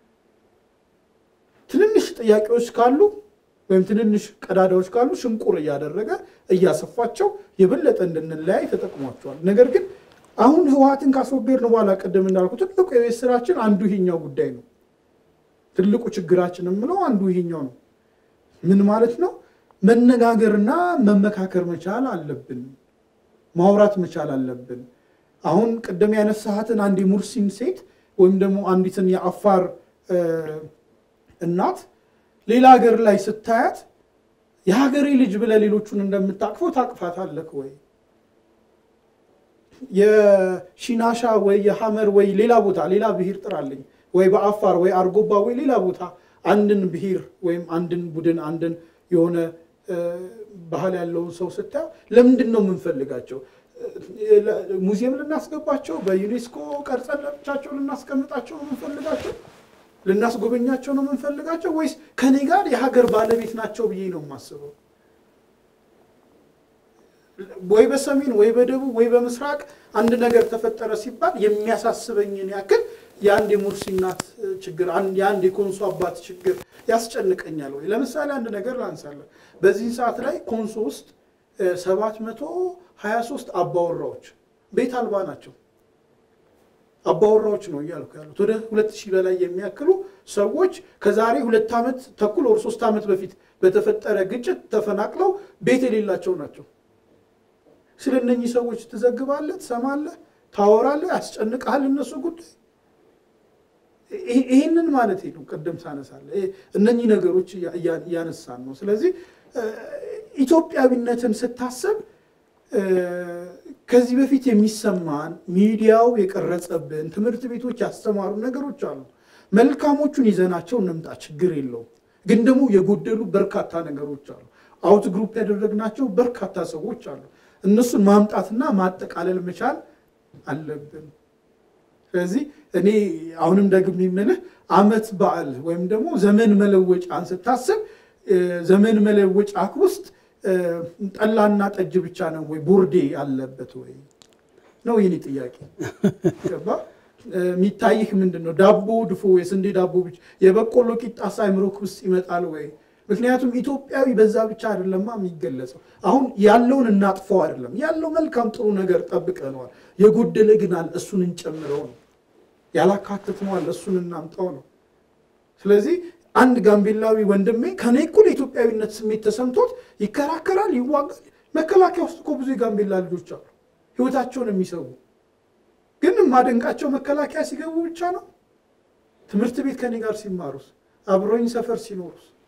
ትንንሽ ጥያቄዎች ካሉ ወይም ትንንሽ ቀዳዳዎች ካሉ ሽንቁር ያደረገ እያሰፋቸው የበለጠ እንድንለያይ ተጠቅሟቸዋል ነገር ግን አሁን ህዋትን ካስወገድን በኋላ ቀደም እንዳልኩት ትልቁ የስራችን አንዱ ይሄኛው ጉዳይ ነው ትልቁ ችግራችንም ነው አንዱ ይሄኛው ነው ምን ማለት ነው መነጋገርና መመካከር መቻል አለብን ማውራት መቻል አለብን አሁን ቀደም ያነሳሃትን አንዲ ሙርሲን ሴት ወይም ደግሞ አንዲትን የአፋር እናት ሌላ ሀገር ላይ ስታያት የሀገሬ ልጅ ብለ ሌሎቹን እንደምታቅፈው ታቅፋታለህ ወይ የሺናሻ ወይ የሐመር ወይ ሌላ ቦታ ሌላ ብሄር ጥራልኝ ወይ በአፋር ወይ አርጎባ ወይ ሌላ ቦታ አንድን ብሄር ወይም አንድን ቡድን አንድን የሆነ ባህል ያለው ሰው ስታው ለምንድነው የምንፈልጋቸው ሙዚየም ልናስገባቸው በዩኔስኮ ቀርጸን ለብቻቸው ልናስቀምጣቸው ነው የምንፈልጋቸው ልናስጎበኛቸው ነው የምንፈልጋቸው ወይስ ከኔ ጋር የሀገር ባለቤት ናቸው ብዬ ነው ማስበው ወይ በሰሜን ወይ በደቡብ ወይ በምስራቅ አንድ ነገር ተፈጠረ ሲባል የሚያሳስበኝን ያክል ያንዴ ሙርሲናት ችግር አንድ ያንዴ ኮንሶ አባት ችግር ያስጨንቀኛል ወይ ለምሳሌ አንድ ነገር ላንሳለ በዚህ ሰዓት ላይ ኮንሶ ውስጥ ሰባት መቶ ሃያ ሶስት አባወራዎች ቤት አልባ ናቸው አባወራዎች ነው ያልኩ ያሉት ወደ ሁለት ሺህ በላይ የሚያክሉ ሰዎች ከዛሬ ሁለት አመት ተኩል ወር ሶስት አመት በፊት በተፈጠረ ግጭት ተፈናቅለው ቤት የሌላቸው ናቸው ስለነኚህ ሰዎች ተዘግባለህ ተሰማለህ ታወራለህ ያስጨንቃል እነሱ ጉዳይ ይሄንን ማለት ነው ቀደም ሳነሳለ እነኚህ ነገሮች ያነሳን ነው ስለዚህ ኢትዮጵያዊነትን ስታስብ ከዚህ በፊት የሚሰማን ሚዲያው የቀረጸብን ትምህርት ቤቶች ያስተማሩ ነገሮች አሉ መልካሞቹን ይዘናቸው እንምጣ ችግር የለው ግን ደግሞ የጎደሉ በርካታ ነገሮች አሉ አውት ግሩፕ ያደረግናቸው በርካታ ሰዎች አሉ እነሱን ማምጣትና ማጠቃለል መቻል አለብን ስለዚህ እኔ አሁንም ደግሞ የሚመልህ አመት በዓል ወይም ደግሞ ዘመን መለወጫን ስታስብ ዘመን መለወጫ ውስጥ ጠላና ጠጅ ብቻ ነው ወይ ቦርዴ ያለበት ወይ ነው የኔ ጥያቄ ገባ ሚታይህ ምንድነው ዳቦ ድፎ የስንዴ ዳቦ ብቻ የበቆሎ ቂጣ ሳይምሮክ ውስጥ ይመጣል ወይ ምክንያቱም ኢትዮጵያዊ በዛ ብቻ አይደለም የሚገለጸው አሁን ያለውን እናጥፈው አይደለም ያለው መልካም ጥሩ ነገር ጠብቀናል የጎደለ ግን አለ እሱን እንጨምረው ነው ያላካተትነው አለ እሱን እናምጣው ነው ስለዚህ አንድ ጋምቤላዊ ወንድሜ ከኔ እኩል ኢትዮጵያዊነት ስሜት ተሰምቶት ይከራከራል ይዋጋል መከላከያ ውስጥ እኮ ብዙ ጋምቤላ ልጆች አሉ ህይወታቸውን የሚሰው ግን ማደንቃቸው መከላከያ ሲገቡ ብቻ ነው ትምህርት ቤት ከኔ ጋር ሲማሩስ አብሮኝ ሰፈር ሲኖሩስ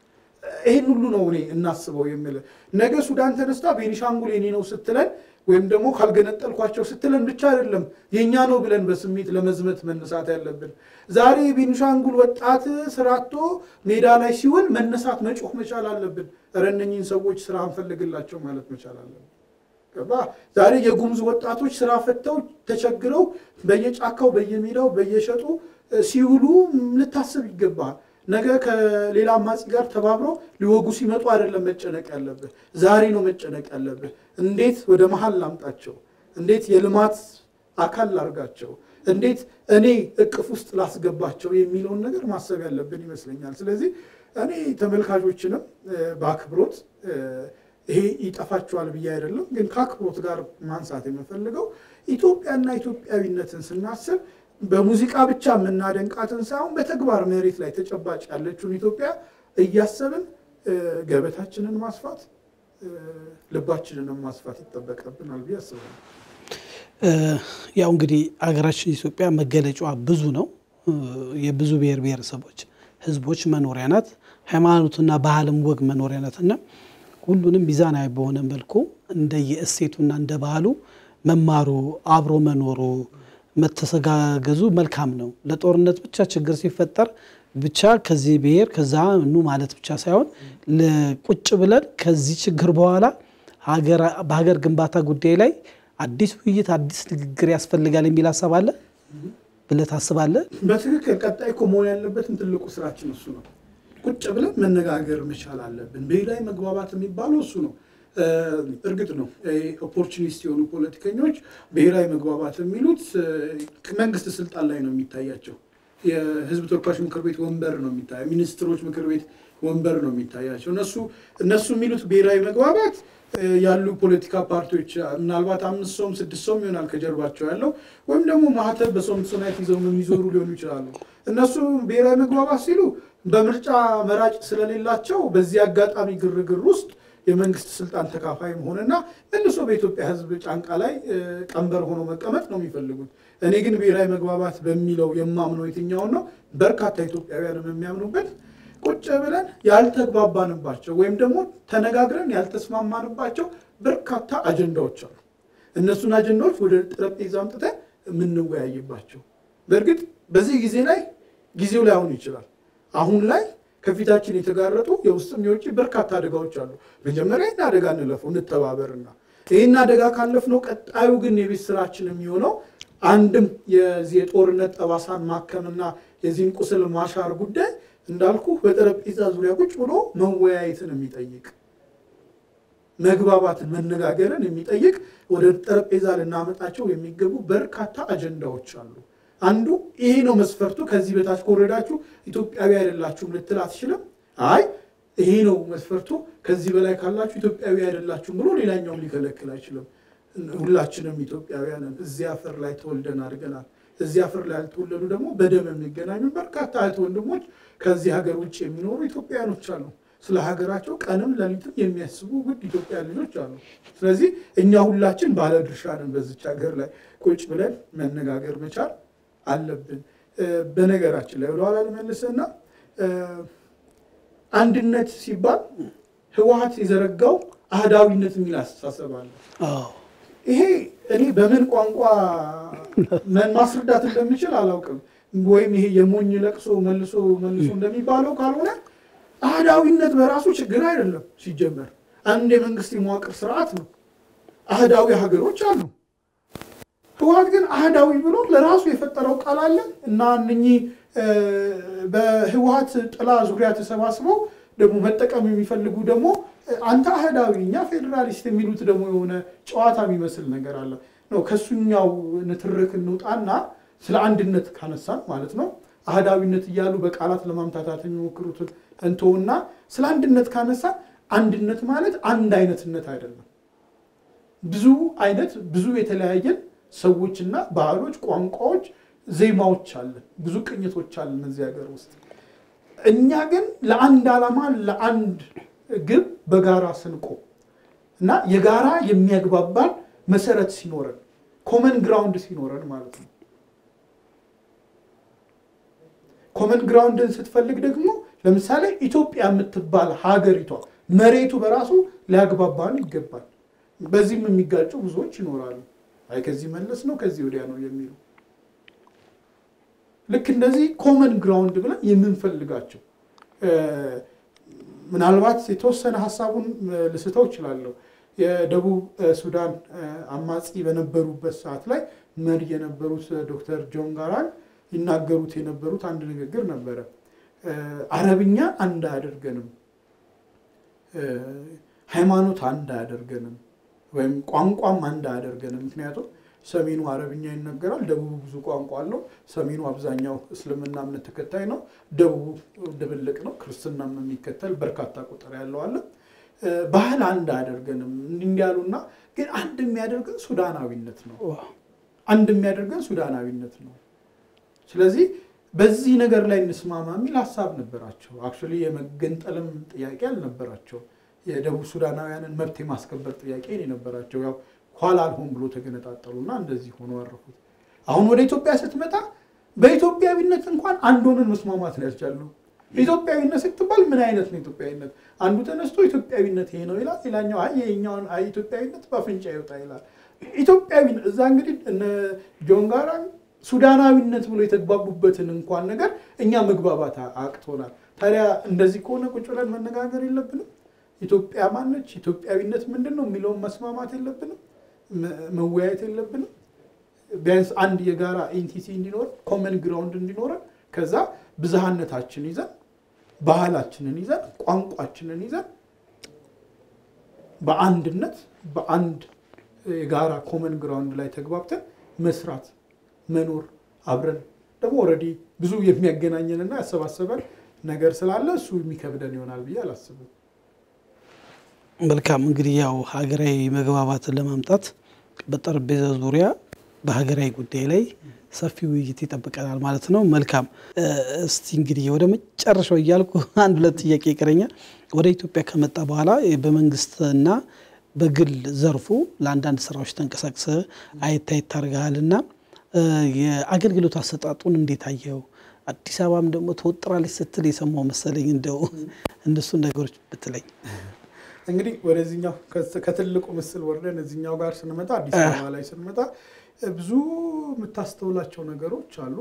ይሄን ሁሉ ነው እኔ እናስበው የሚል ነገ ሱዳን ተነስታ ቤኒሻንጉል የኔ ነው ስትለን ወይም ደግሞ ካልገነጠልኳቸው ስትለን ብቻ አይደለም የኛ ነው ብለን በስሜት ለመዝመት መነሳት ያለብን ዛሬ ቤኒሻንጉል ወጣት ስራቶ ሜዳ ላይ ሲውል መነሳት መጮህ መቻል አለብን ረነኝን ሰዎች ስራ እንፈልግላቸው ማለት መቻል አለብን ገባ ዛሬ የጉምዝ ወጣቶች ስራ ፈተው ተቸግረው በየጫካው በየሜዳው በየሸጡ ሲውሉ ልታስብ ይገባል ነገ ከሌላ ማጽ ጋር ተባብሮ ሊወጉ ሲመጡ አይደለም መጨነቅ ያለበት ዛሬ ነው መጨነቅ ያለበት እንዴት ወደ መሃል ላምጣቸው እንዴት የልማት አካል ላርጋቸው እንዴት እኔ እቅፍ ውስጥ ላስገባቸው የሚለው ነገር ማሰብ ያለብን ይመስለኛል ስለዚህ እኔ ተመልካቾችንም ባክብሮት ይሄ ይጣፋቸዋል ብዬ አይደለም ግን ካክብሮት ጋር ማንሳት የምፈልገው ኢትዮጵያና ኢትዮጵያዊነትን ስናስብ በሙዚቃ ብቻ መናደንቃትን ሳይሆን በተግባር መሬት ላይ ተጨባጭ ያለችውን ኢትዮጵያ እያሰብን ገበታችንን ማስፋት ልባችንን ማስፋት ይተበቀብናል ብዬ አስባለሁ ያው እንግዲህ አገራችን ኢትዮጵያ መገለጫዋ ብዙ ነው የብዙ ብሔር ብሔረሰቦች ህዝቦች መኖሪያ ናት ሃይማኖትና ባህልም ወግ መኖሪያ ናትና ሁሉንም ሚዛናዊ በሆነ መልኩ እንደ የእሴቱና እንደ ባህሉ መማሩ አብሮ መኖሩ መተሰጋገዙ መልካም ነው ለጦርነት ብቻ ችግር ሲፈጠር ብቻ ከዚህ ብሔር ከዛ ኑ ማለት ብቻ ሳይሆን ለቁጭ ብለን ከዚህ ችግር በኋላ ሀገር በሀገር ግንባታ ጉዳይ ላይ አዲስ ውይይት አዲስ ንግግር ያስፈልጋል የሚል ሐሳብ አለ ብለህ ታስባለህ በትክክል ቀጣይ ኮሞን ያለበትን ትልቁ ስራችን እሱ ነው ቁጭ ብለን መነጋገር መቻል አለብን ብሔራዊ መግባባት የሚባለው እሱ ነው እርግጥ ነው ኦፖርቹኒስት የሆኑ ፖለቲከኞች ብሔራዊ መግባባት የሚሉት መንግስት ስልጣን ላይ ነው የሚታያቸው የህዝብ ተወካዮች ምክር ቤት ወንበር ነው የሚታያቸው ሚኒስትሮች ምክር ቤት ወንበር ነው የሚታያቸው እነሱ እነሱ የሚሉት ብሔራዊ መግባባት ያሉ ፖለቲካ ፓርቲዎች ምናልባት አምስት ሰው ስድስት ሰው ይሆናል ከጀርባቸው ያለው ወይም ደግሞ ማህተብ በሶምሶናይት ይዘው የሚዞሩ ሊሆኑ ይችላሉ እነሱ ብሔራዊ መግባባት ሲሉ በምርጫ መራጭ ስለሌላቸው በዚህ አጋጣሚ ግርግር ውስጥ የመንግስት ስልጣን ተካፋይ ሆነና መልሶ በኢትዮጵያ ህዝብ ጫንቃ ላይ ቀንበር ሆኖ መቀመጥ ነው የሚፈልጉት እኔ ግን ብሔራዊ መግባባት በሚለው የማምነው የትኛው ነው በርካታ ኢትዮጵያውያን የሚያምኑበት ቁጭ ብለን ያልተግባባንባቸው ወይም ደግሞ ተነጋግረን ያልተስማማንባቸው በርካታ አጀንዳዎች አሉ እነሱን አጀንዳዎች ወደ ጠረጴዛ አምጥተን ምንወያይባቸው በእርግጥ በዚህ ጊዜ ላይ ጊዜው ላይ አሁን ይችላል አሁን ላይ ከፊታችን የተጋረጡ የውስጥም የውጭ በርካታ አደጋዎች አሉ መጀመሪያ እና አደጋ እንለፈው እንተባበርና ይሄን አደጋ ካለፍነው ቀጣዩ ግን የቤት ስራችን የሚሆነው አንድም የዚህ የጦርነት ጠባሳን ማከምና የዚህን ቁስል ማሻር ጉዳይ እንዳልኩ በጠረጴዛ ዙሪያ ቁጭ ብሎ መወያየትን የሚጠይቅ መግባባትን መነጋገርን የሚጠይቅ ወደ ጠረጴዛ ልናመጣቸው የሚገቡ በርካታ አጀንዳዎች አሉ አንዱ ይሄ ነው መስፈርቱ ከዚህ በታች ኮረዳችሁ ኢትዮጵያዊ አይደላችሁም ልትል አትችልም አይ ይሄ ነው መስፈርቱ ከዚህ በላይ ካላችሁ ኢትዮጵያዊ አይደላችሁም ብሎ ሌላኛው ሊከለክል አይችልም ሁላችንም ኢትዮጵያውያን እዚህ አፈር ላይ ተወልደን አድገናል እዚህ አፈር ላይ ተወለዱ ደግሞ በደም የሚገናኙ በርካታ እህት ወንድሞች ከዚህ ሀገር ውጭ የሚኖሩ ኢትዮጵያውያኖች አሉ ስለ ሀገራቸው ቀንም ለሊትም የሚያስቡ ውድ ኢትዮጵያ ልጆች አሉ ስለዚህ እኛ ሁላችን ባለ ድርሻ ነን በዚህ ሀገር ላይ ቁጭ ብለን መነጋገር መቻል አለብን በነገራችን ላይ ወደ ኋላ ልመልስና አንድነት ሲባል ህወሓት የዘረጋው አህዳዊነት የሚል አስተሳሰብ አለ አዎ ይሄ እኔ በምን ቋንቋ ምን ማስረዳት እንደምችል አላውቅም ወይም ይሄ የሞኝ ለቅሶ መልሶ መልሶ እንደሚባለው ካልሆነ አህዳዊነት በራሱ ችግር አይደለም ሲጀመር አንድ የመንግስት የመዋቅር ስርዓት ነው አህዳዊ ሀገሮች አሉ ህወሓት ግን አህዳዊ ብሎ ለራሱ የፈጠረው ቃል አለ እና እነኚህ በህወሓት ጥላ ዙሪያ ተሰባስበው ደግሞ መጠቀም የሚፈልጉ ደግሞ አንተ አህዳዊኛ ፌደራሊስት የሚሉት ደግሞ የሆነ ጨዋታ የሚመስል ነገር አለ ነው ከሱኛው ንትርክ እንውጣና ስለ አንድነት ካነሳን ማለት ነው አህዳዊነት ይያሉ በቃላት ለማምታታት የሚሞክሩት እንተውና ስለ አንድነት ካነሳ አንድነት ማለት አንድ አይነትነት አይደለም ብዙ አይነት ብዙ የተለያየ ሰዎችና ባህሎች ቋንቋዎች ዜማዎች አለ ብዙ ቅኝቶች አለ እዚህ ሀገር ውስጥ እኛ ግን ለአንድ ዓላማ ለአንድ ግብ በጋራ ስንቆ እና የጋራ የሚያግባባን መሰረት ሲኖረን ኮመን ግራውንድ ሲኖረን ማለት ነው ኮመን ግራውንድን ስትፈልግ ደግሞ ለምሳሌ ኢትዮጵያ የምትባል ሀገሪቷ መሬቱ በራሱ ሊያግባባን ይገባል። በዚህም የሚጋጩ ብዙዎች ይኖራሉ። አይ ከዚህ መለስ ነው ከዚህ ወዲያ ነው የሚሉ ልክ እንደዚህ ኮመን ግራውንድ ብለን የምንፈልጋቸው ምናልባት የተወሰነ ሐሳቡን ልስተው ይችላል። የደቡብ ሱዳን አማጺ በነበሩበት ሰዓት ላይ መሪ የነበሩት ዶክተር ጆን ጋራንግ ይናገሩት የነበሩት አንድ ንግግር ነበረ። አረብኛ አንድ አያደርገንም፣ ሃይማኖት አንድ አያደርገንም፣ ወይም ቋንቋም አንድ አያደርገንም። ምክንያቱም ሰሜኑ አረብኛ ይነገራል፣ ደቡቡ ብዙ ቋንቋ አለው። ሰሜኑ አብዛኛው እስልምና እምነት ተከታይ ነው፣ ደቡቡ ድብልቅ ነው፣ ክርስትናም የሚከተል በርካታ ቁጥር ያለው አለ። ባህል አንድ አያደርገንም እንዲያሉና ግን አንድ የሚያደርገን ሱዳናዊነት ነው። አንድ የሚያደርገን ሱዳናዊነት ነው። ስለዚህ በዚህ ነገር ላይ እንስማማ የሚል ሐሳብ ነበራቸው። አክቹሊ የመገንጠልም ጥያቄ አልነበራቸው። የደቡብ ሱዳናውያንን መብት የማስከበር ጥያቄ ነበራቸው። ያው ኋላ አልሆን ብሎ ተገነጣጠሉና እንደዚህ ሆኖ አረፉት። አሁን ወደ ኢትዮጵያ ስትመጣ በኢትዮጵያዊነት እንኳን አንድ ሆነን መስማማት ነው ያስቻለው። ኢትዮጵያዊነት ስትባል ምን አይነት ነው ኢትዮጵያዊነት? አንዱ ተነስቶ ኢትዮጵያዊነት ይሄ ነው ይላል፣ ሌላኛው አይ የኛውን አይ ኢትዮጵያዊነት በአፍንጫ ይወጣ ይላል። ኢትዮጵያዊነት እዛ እንግዲህ እነ ጆን ጋራንግ ሱዳናዊነት ብሎ የተግባቡበትን እንኳን ነገር እኛ መግባባት አቅቶናል። ታዲያ እንደዚህ ከሆነ ቁጭ ብለን መነጋገር የለብንም? ኢትዮጵያ ማነች? ኢትዮጵያዊነት ምንድነው የሚለውን መስማማት የለብንም? መወያየት የለብንም? ቢያንስ አንድ የጋራ ኤንቲቲ እንዲኖር ኮመን ግራውንድ እንዲኖር ከዛ ብዝሃነታችን ይዘን ባህላችንን ይዘን ቋንቋችንን ይዘን በአንድነት በአንድ የጋራ ኮመን ግራውንድ ላይ ተግባብተን መስራት መኖር አብረን ደግሞ ኦሬዲ ብዙ የሚያገናኘንና ያሰባሰበን ነገር ስላለ እሱ የሚከብደን ይሆናል ብዬ አላስብም። መልካም እንግዲህ ያው ሀገራዊ መግባባትን ለማምጣት በጠረጴዛ ዙሪያ በሀገራዊ ጉዳይ ላይ ሰፊ ውይይት ይጠብቀናል ማለት ነው። መልካም እስቲ እንግዲህ ወደ መጨረሻው ይያልኩ አንድ ሁለት ጥያቄ ይቀረኛል። ወደ ኢትዮጵያ ከመጣ በኋላ በመንግስትና በግል ዘርፉ ለአንዳንድ ስራዎች ተንቀሳቅሰ አይታይ ታርጋልና የአገልግሎት አሰጣጡን እንዴት አየው? አዲስ አበባም ደግሞ ተወጥራለች ስትል የሰማው መሰለኝ እንደው እንደሱ ነገሮች ብትለኝ። እንግዲህ ወደዚህኛው ከትልቁ ምስል ወርደን እዚህኛው ጋር ስንመጣ አዲስ አበባ ላይ ስንመጣ ብዙ የምታስተውላቸው ነገሮች አሉ።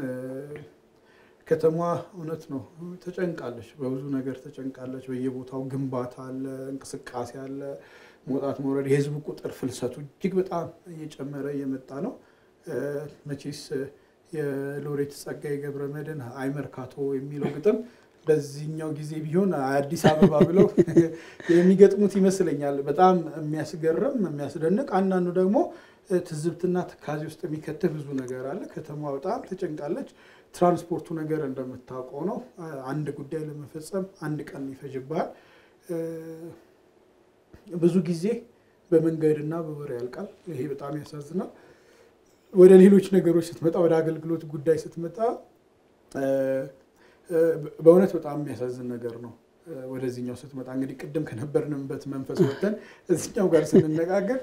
ከተማዋ እውነት ነው ተጨንቃለች፣ በብዙ ነገር ተጨንቃለች። በየቦታው ግንባታ አለ፣ እንቅስቃሴ አለ፣ መውጣት መውረድ፣ የህዝብ ቁጥር ፍልሰቱ እጅግ በጣም እየጨመረ እየመጣ ነው። መቼስ የሎሬት ጸጋዬ ገብረመድህን አይመርካቶ የሚለው ግጥም በዚህኛው ጊዜ ቢሆን አዲስ አበባ ብለው የሚገጥሙት ይመስለኛል። በጣም የሚያስገርም የሚያስደንቅ፣ አንዳንዱ ደግሞ ትዝብትና ትካዜ ውስጥ የሚከተል ብዙ ነገር አለ። ከተማዋ በጣም ተጨንቃለች። ትራንስፖርቱ ነገር እንደምታውቀው ነው። አንድ ጉዳይ ለመፈጸም አንድ ቀን ይፈጅባል። ብዙ ጊዜ በመንገድና በወሬ ያልቃል። ይሄ በጣም ያሳዝናል። ወደ ሌሎች ነገሮች ስትመጣ፣ ወደ አገልግሎት ጉዳይ ስትመጣ በእውነት በጣም የሚያሳዝን ነገር ነው። ወደዚህኛው ስትመጣ እንግዲህ ቅድም ከነበርንበት መንፈስ ወጥተን እዚህኛው ጋር ስንነጋገር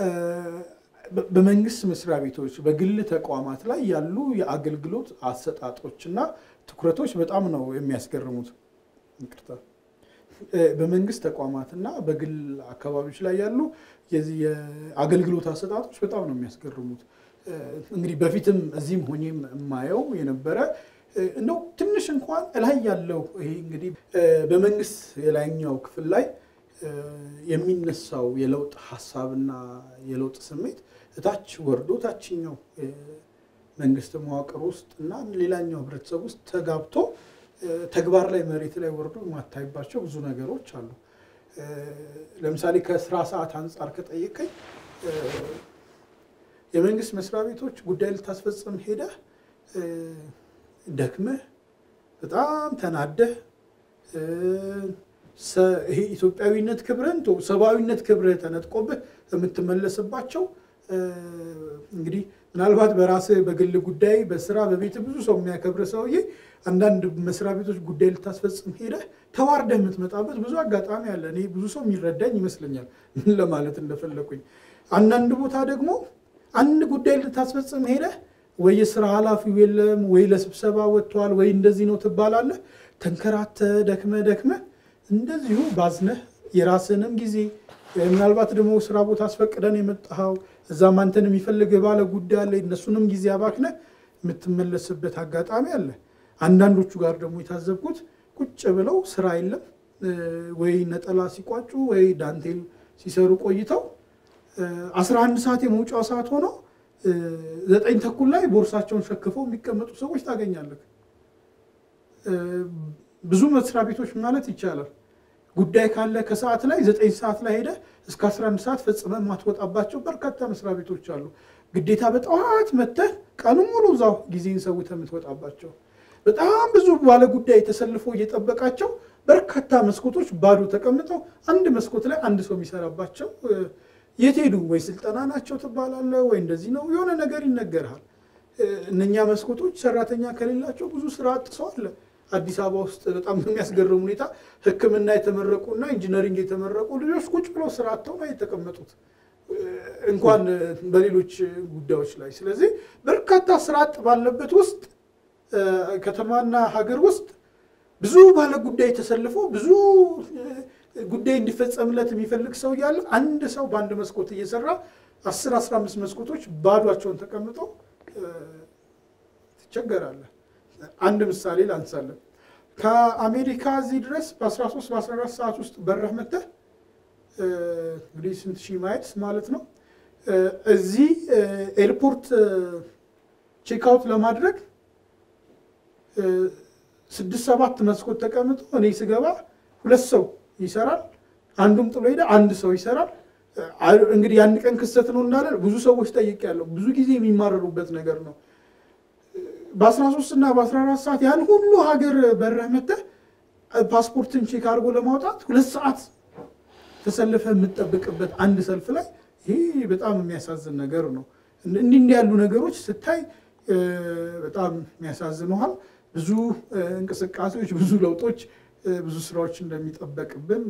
በመንግስት መስሪያ ቤቶች በግል ተቋማት ላይ ያሉ የአገልግሎት አሰጣጦችና ትኩረቶች በጣም ነው የሚያስገርሙት። ይቅርታ በመንግስት ተቋማትና በግል አካባቢዎች ላይ ያሉ የዚህ የአገልግሎት አሰጣጦች በጣም ነው የሚያስገርሙት። እንግዲህ በፊትም እዚህም ሆኜም የማየው የነበረ እንደው ትንሽ እንኳን ላይ ያለው ይሄ እንግዲህ በመንግስት የላይኛው ክፍል ላይ የሚነሳው የለውጥ ሐሳብና የለውጥ ስሜት እታች ወርዶ ታችኛው መንግስት መዋቅር ውስጥ እና ሌላኛው ህብረተሰብ ውስጥ ተጋብቶ ተግባር ላይ መሬት ላይ ወርዶ ማታይባቸው ብዙ ነገሮች አሉ። ለምሳሌ ከስራ ሰዓት አንፃር ከጠየቀኝ የመንግስት መስሪያ ቤቶች ጉዳይ ልታስፈጽም ሄደህ ደክመህ በጣም ተናደህ ይሄ ኢትዮጵያዊነት ክብረን ቶ ሰባዊነት ክብረ ተነጥቆብህ የምትመለስባቸው እንግዲህ ምናልባት በራስ በግል ጉዳይ በስራ በቤት ብዙ ሰው የሚያከብር ሰውዬ አንዳንድ መስሪያ ቤቶች ጉዳይ ልታስፈጽም ሄደህ ተዋርደህ የምትመጣበት ብዙ አጋጣሚ አለ። እኔ ብዙ ሰው የሚረዳኝ ይመስለኛል ምን ለማለት እንደፈለኩኝ። አንዳንድ ቦታ ደግሞ አንድ ጉዳይ ልታስፈጽም ሄደህ ወይ የስራ ኃላፊው የለም ወይ ለስብሰባ ወጥቷል ወይ እንደዚህ ነው ትባላለህ ተንከራተ ደክመ ደክመ እንደዚሁ ባዝነህ የራስንም ጊዜ ምናልባት ደግሞ ስራ ቦታ አስፈቅደን የመጣው እዛ ማንተንም ይፈልግ ባለ ጉዳይ አለ እነሱንም ጊዜ አባክነ የምትመለስበት አጋጣሚ አለ አንዳንዶቹ ጋር ደግሞ የታዘብኩት ቁጭ ብለው ስራ የለም ወይ ነጠላ ሲቋጩ ወይ ዳንቴል ሲሰሩ ቆይተው አስራ አንድ ሰዓት የመውጫው ሰዓት ሆኖ ዘጠኝ ተኩል ላይ ቦርሳቸውን ሸክፈው የሚቀመጡ ሰዎች ታገኛለህ ብዙ መስሪያ ቤቶች ማለት ይቻላል ጉዳይ ካለ ከሰዓት ላይ ዘጠኝ ሰዓት ላይ ሄደ እስከ አስራ አንድ ሰዓት ፈጽመ ማትወጣባቸው በርካታ መስሪያ ቤቶች አሉ ግዴታ በጠዋት መተህ ቀኑ ሙሉ ዛው ጊዜን ሰውተ የምትወጣባቸው በጣም ብዙ ባለ ጉዳይ ተሰልፎ እየጠበቃቸው በርካታ መስኮቶች ባዶ ተቀምጠው አንድ መስኮት ላይ አንድ ሰው የሚሰራባቸው የትሄዱ ወይ ስልጠና ናቸው ተባላለ ወይ እንደዚህ ነው የሆነ ነገር ይነገራል እነኛ መስኮቶች ሰራተኛ ከሌላቸው ብዙ ስራ አጥሰው አለ አዲስ አበባ ውስጥ በጣም የሚያስገርም ሁኔታ ህክምና የተመረቁና ኢንጂነሪንግ የተመረቁ ልጆች ቁጭ ብለው ስራ አጥተው ነው የተቀመጡት እንኳን በሌሎች ጉዳዮች ላይ ስለዚህ በርካታ ስራ አጥ ባለበት ውስጥ ከተማና ሀገር ውስጥ ብዙ ባለ ጉዳይ ተሰልፎ ብዙ ጉዳይ እንዲፈጸምለት የሚፈልግ ሰው ያለ አንድ ሰው በአንድ መስኮት እየሰራ አስር አስራ አምስት መስኮቶች ባዷቸውን ተቀምጠው ተቸገራለህ አንድ ምሳሌ ላንሳለን ከአሜሪካ እዚህ ድረስ በ13 በ14 ሰዓት ውስጥ በረህ መጥተህ እንግዲህ ስንት ሺህ ማይልስ ማለት ነው እዚህ ኤርፖርት ቼክ አውት ለማድረግ ስድስት ሰባት መስኮት ተቀምጦ እኔ ስገባ ሁለት ሰው ይሰራል አንዱም ጥሎ ሄደ አንድ ሰው ይሰራል እንግዲህ ያን ቀን ክስተት ነው እንዳለ ብዙ ሰዎች ጠይቀያለሁ ብዙ ጊዜ የሚማረሩበት ነገር ነው በ13 እና በ14 ሰዓት ያን ሁሉ ሀገር በረህ መጥተህ ፓስፖርትን ቼክ አድርጎ ለማውጣት ሁለት ሰዓት ተሰልፈ የምትጠብቅበት አንድ ሰልፍ ላይ ይሄ በጣም የሚያሳዝን ነገር ነው እንዲህ እንዲህ ያሉ ነገሮች ስታይ በጣም የሚያሳዝኑሃል ብዙ እንቅስቃሴዎች ብዙ ለውጦች ብዙ ስራዎች እንደሚጠበቅብን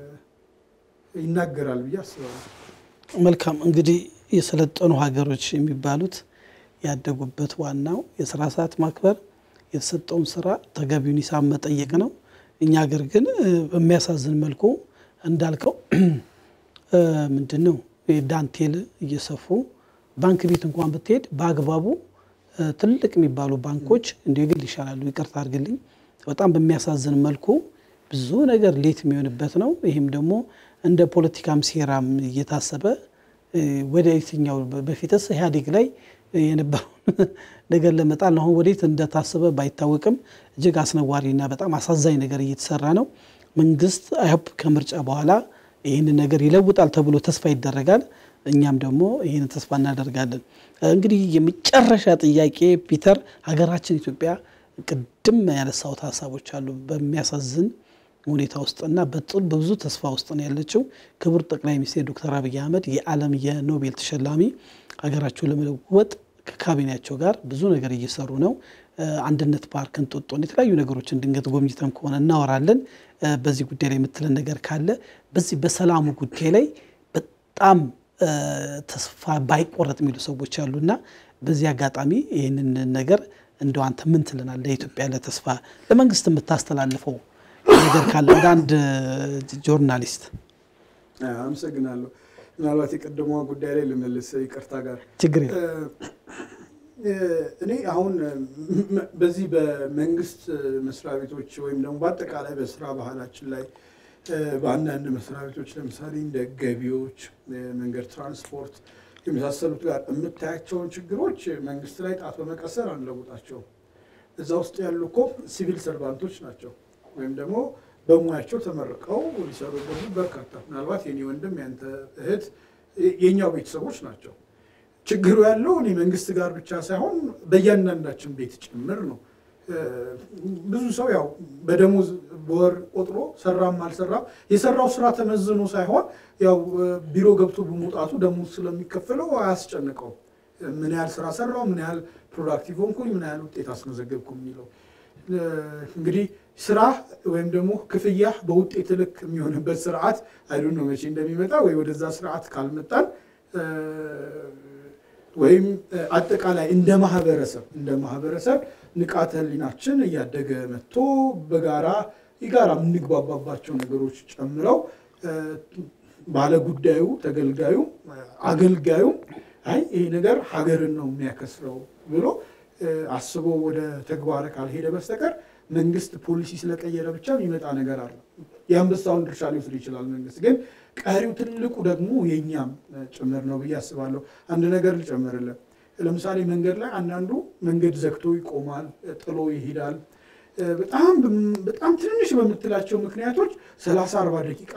ይናገራል ብዬ አስባለሁ መልካም እንግዲህ የሰለጠኑ ሀገሮች የሚባሉት ያደጉበት ዋናው የስራ ሰዓት ማክበር የተሰጠውን ስራ ተገቢውን ሂሳብ መጠየቅ ነው እኛ ሀገር ግን በሚያሳዝን መልኩ እንዳልከው ምንድነው ዳንቴል እየሰፉ ባንክ ቤት እንኳን ብትሄድ በአግባቡ ትልቅ የሚባሉ ባንኮች እንደግል ይሻላሉ ይቅርታ አድርግልኝ በጣም በሚያሳዝን መልኩ ብዙ ነገር ሌት የሚሆንበት ነው ይሄም ደግሞ እንደ ፖለቲካም ሴራም እየታሰበ ወደ የትኛው በፊትስ ኢህአዴግ ላይ የነበረው ነገር ለመጣል ነው ወዴት እንደታሰበ ባይታወቅም እጅግ አስነዋሪና በጣም አሳዛኝ ነገር እየተሰራ ነው መንግስት አይሆፕ ከምርጫ በኋላ ይሄን ነገር ይለውጣል ተብሎ ተስፋ ይደረጋል እኛም ደግሞ ይሄን ተስፋ እናደርጋለን እንግዲህ የመጨረሻ ጥያቄ ፒተር ሀገራችን ኢትዮጵያ ቅድም ያነሳውት ሐሳቦች አሉ በሚያሳዝን ሁኔታ ውስጥና በጥል በብዙ ተስፋ ውስጥ ነው ያለችው ክቡር ጠቅላይ ሚኒስትር ዶክተር አብይ አህመድ የዓለም የኖቤል ተሸላሚ ሀገራቸው ለመለወጥ ከካቢኔያቸው ጋር ብዙ ነገር እየሰሩ ነው አንድነት ፓርክን ጦጦን የተለያዩ ነገሮችን ድንገት ጎብኝተን ከሆነ እናወራለን በዚህ ጉዳይ ላይ የምትለን ነገር ካለ በዚህ በሰላሙ ጉዳይ ላይ በጣም ተስፋ ባይቆረጥ የሚሉ ሰዎች አሉና በዚህ አጋጣሚ ይሄንን ነገር እንደው አንተ ምን ትለናለህ ለኢትዮጵያ ለተስፋ ለመንግስት የምታስተላልፈው ነገር ካለ አንድ ጆርናሊስት አመሰግናለሁ ምናልባት የቀደመው ጉዳይ ላይ ልመልስ ይቅርታ ጋር ችግር እኔ አሁን በዚህ በመንግስት መስሪያ ቤቶች ወይም ደግሞ በአጠቃላይ በስራ ባህላችን ላይ በአንዳንድ መስሪያ ቤቶች ለምሳሌ እንደ ገቢዎች መንገድ ትራንስፖርት የመሳሰሉት ጋር የምታያቸውን ችግሮች መንግስት ላይ ጣት በመቀሰር አንለውጣቸው እዛ ውስጥ ያሉ እኮ ሲቪል ሰርቫንቶች ናቸው ወይም ደግሞ በሙያቸው ተመርቀው ሊሰሩ በርካታ ምናልባት የኔ ወንድም ያንተ እህት የኛው ቤተሰቦች ናቸው ችግሩ ያለው እኔ መንግስት ጋር ብቻ ሳይሆን በእያንዳንዳችን ቤት ጭምር ነው ብዙ ሰው ያው በደሞዝ በወር ቆጥሮ ሰራም አልሰራም የሰራው ስራ ተመዝኖ ሳይሆን ያው ቢሮ ገብቶ በመውጣቱ ደሞዝ ስለሚከፈለው አያስጨንቀው ምን ያህል ስራ ሰራው ምን ያህል ፕሮዳክቲቭ ሆንኩኝ ምን ያህል ውጤት አስመዘገብኩ የሚለው እንግዲህ ስራ ወይም ደግሞ ክፍያ በውጤት ልክ የሚሆንበት ስርዓት አይ ዶንት ኖ መቼ እንደሚመጣ ወይ ወደዛ ስርዓት ካልመጣን ወይም አጠቃላይ እንደ ማህበረሰብ እንደ ማህበረሰብ ንቃተ ህሊናችን እያደገ መጥቶ በጋራ ይጋራ የምንግባባባቸው ነገሮች ጨምረው ባለ ጉዳዩ ተገልጋዩ አገልጋዩ አይ ይሄ ነገር ሀገርን ነው የሚያከስረው ብሎ አስቦ ወደ ተግባር ካልሄደ በስተቀር መንግስት ፖሊሲ ስለቀየረ ብቻ የሚመጣ ነገር አለ። የአንበሳውን ድርሻ ሊወስድ ይችላል መንግስት፣ ግን ቀሪው ትልቁ ደግሞ የኛም ጭምር ነው ብዬ አስባለሁ። አንድ ነገር ልጨምርልህ። ለምሳሌ መንገድ ላይ አንዳንዱ መንገድ ዘግቶ ይቆማል፣ ጥሎ ይሄዳል። በጣም በጣም ትንሽ በምትላቸው ምክንያቶች ሰላሳ አርባ ደቂቃ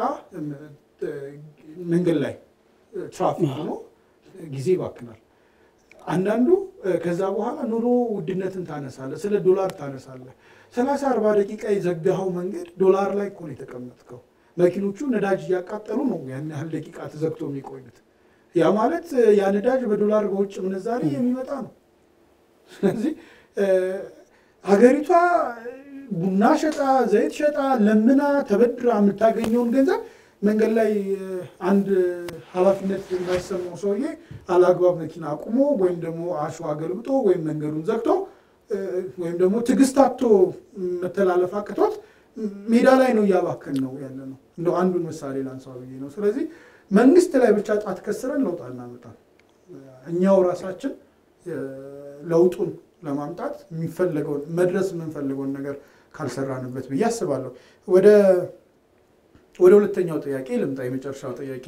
መንገድ ላይ ትራፊክ ሆኖ ጊዜ ይባክናል። አንዳንዱ ከዛ በኋላ ኑሮ ውድነትን ታነሳለህ፣ ስለ ዶላር ታነሳለህ። ሰላሳ አርባ ደቂቃ የዘጋኸው መንገድ ዶላር ላይ እኮ ነው የተቀመጥከው። መኪኖቹ ነዳጅ እያቃጠሉ ነው ያን ያህል ደቂቃ ተዘግቶ የሚቆዩት። ያ ማለት ያ ነዳጅ በዶላር በውጭ ምንዛሬ የሚመጣ ነው። ስለዚህ ሀገሪቷ ቡና ሸጣ ዘይት ሸጣ ለምና ተበድራ የምታገኘውን ገንዘብ መንገድ ላይ አንድ ኃላፊነት የማይሰማው ሰውዬ አላግባብ መኪና አቁሞ ወይም ደግሞ አሸዋ ገልብጦ ወይም መንገዱን ዘግቶ ወይም ደግሞ ትዕግስት አጥቶ መተላለፍ አቅቶት ሜዳ ላይ ነው እያባከን ነው ያለ ነው። እንደው አንዱን ምሳሌ ላንሳው ብዬ ነው። ስለዚህ መንግስት ላይ ብቻ ጣት ከስረን ለውጥ አናመጣም። እኛው ራሳችን ለውጡን ለማምጣት የሚፈልገውን መድረስ የምንፈልገውን ነገር ካልሰራንበት ብዬ አስባለሁ። ወደ ወደ ሁለተኛው ጥያቄ ልምጣ። የመጨረሻው ጥያቄ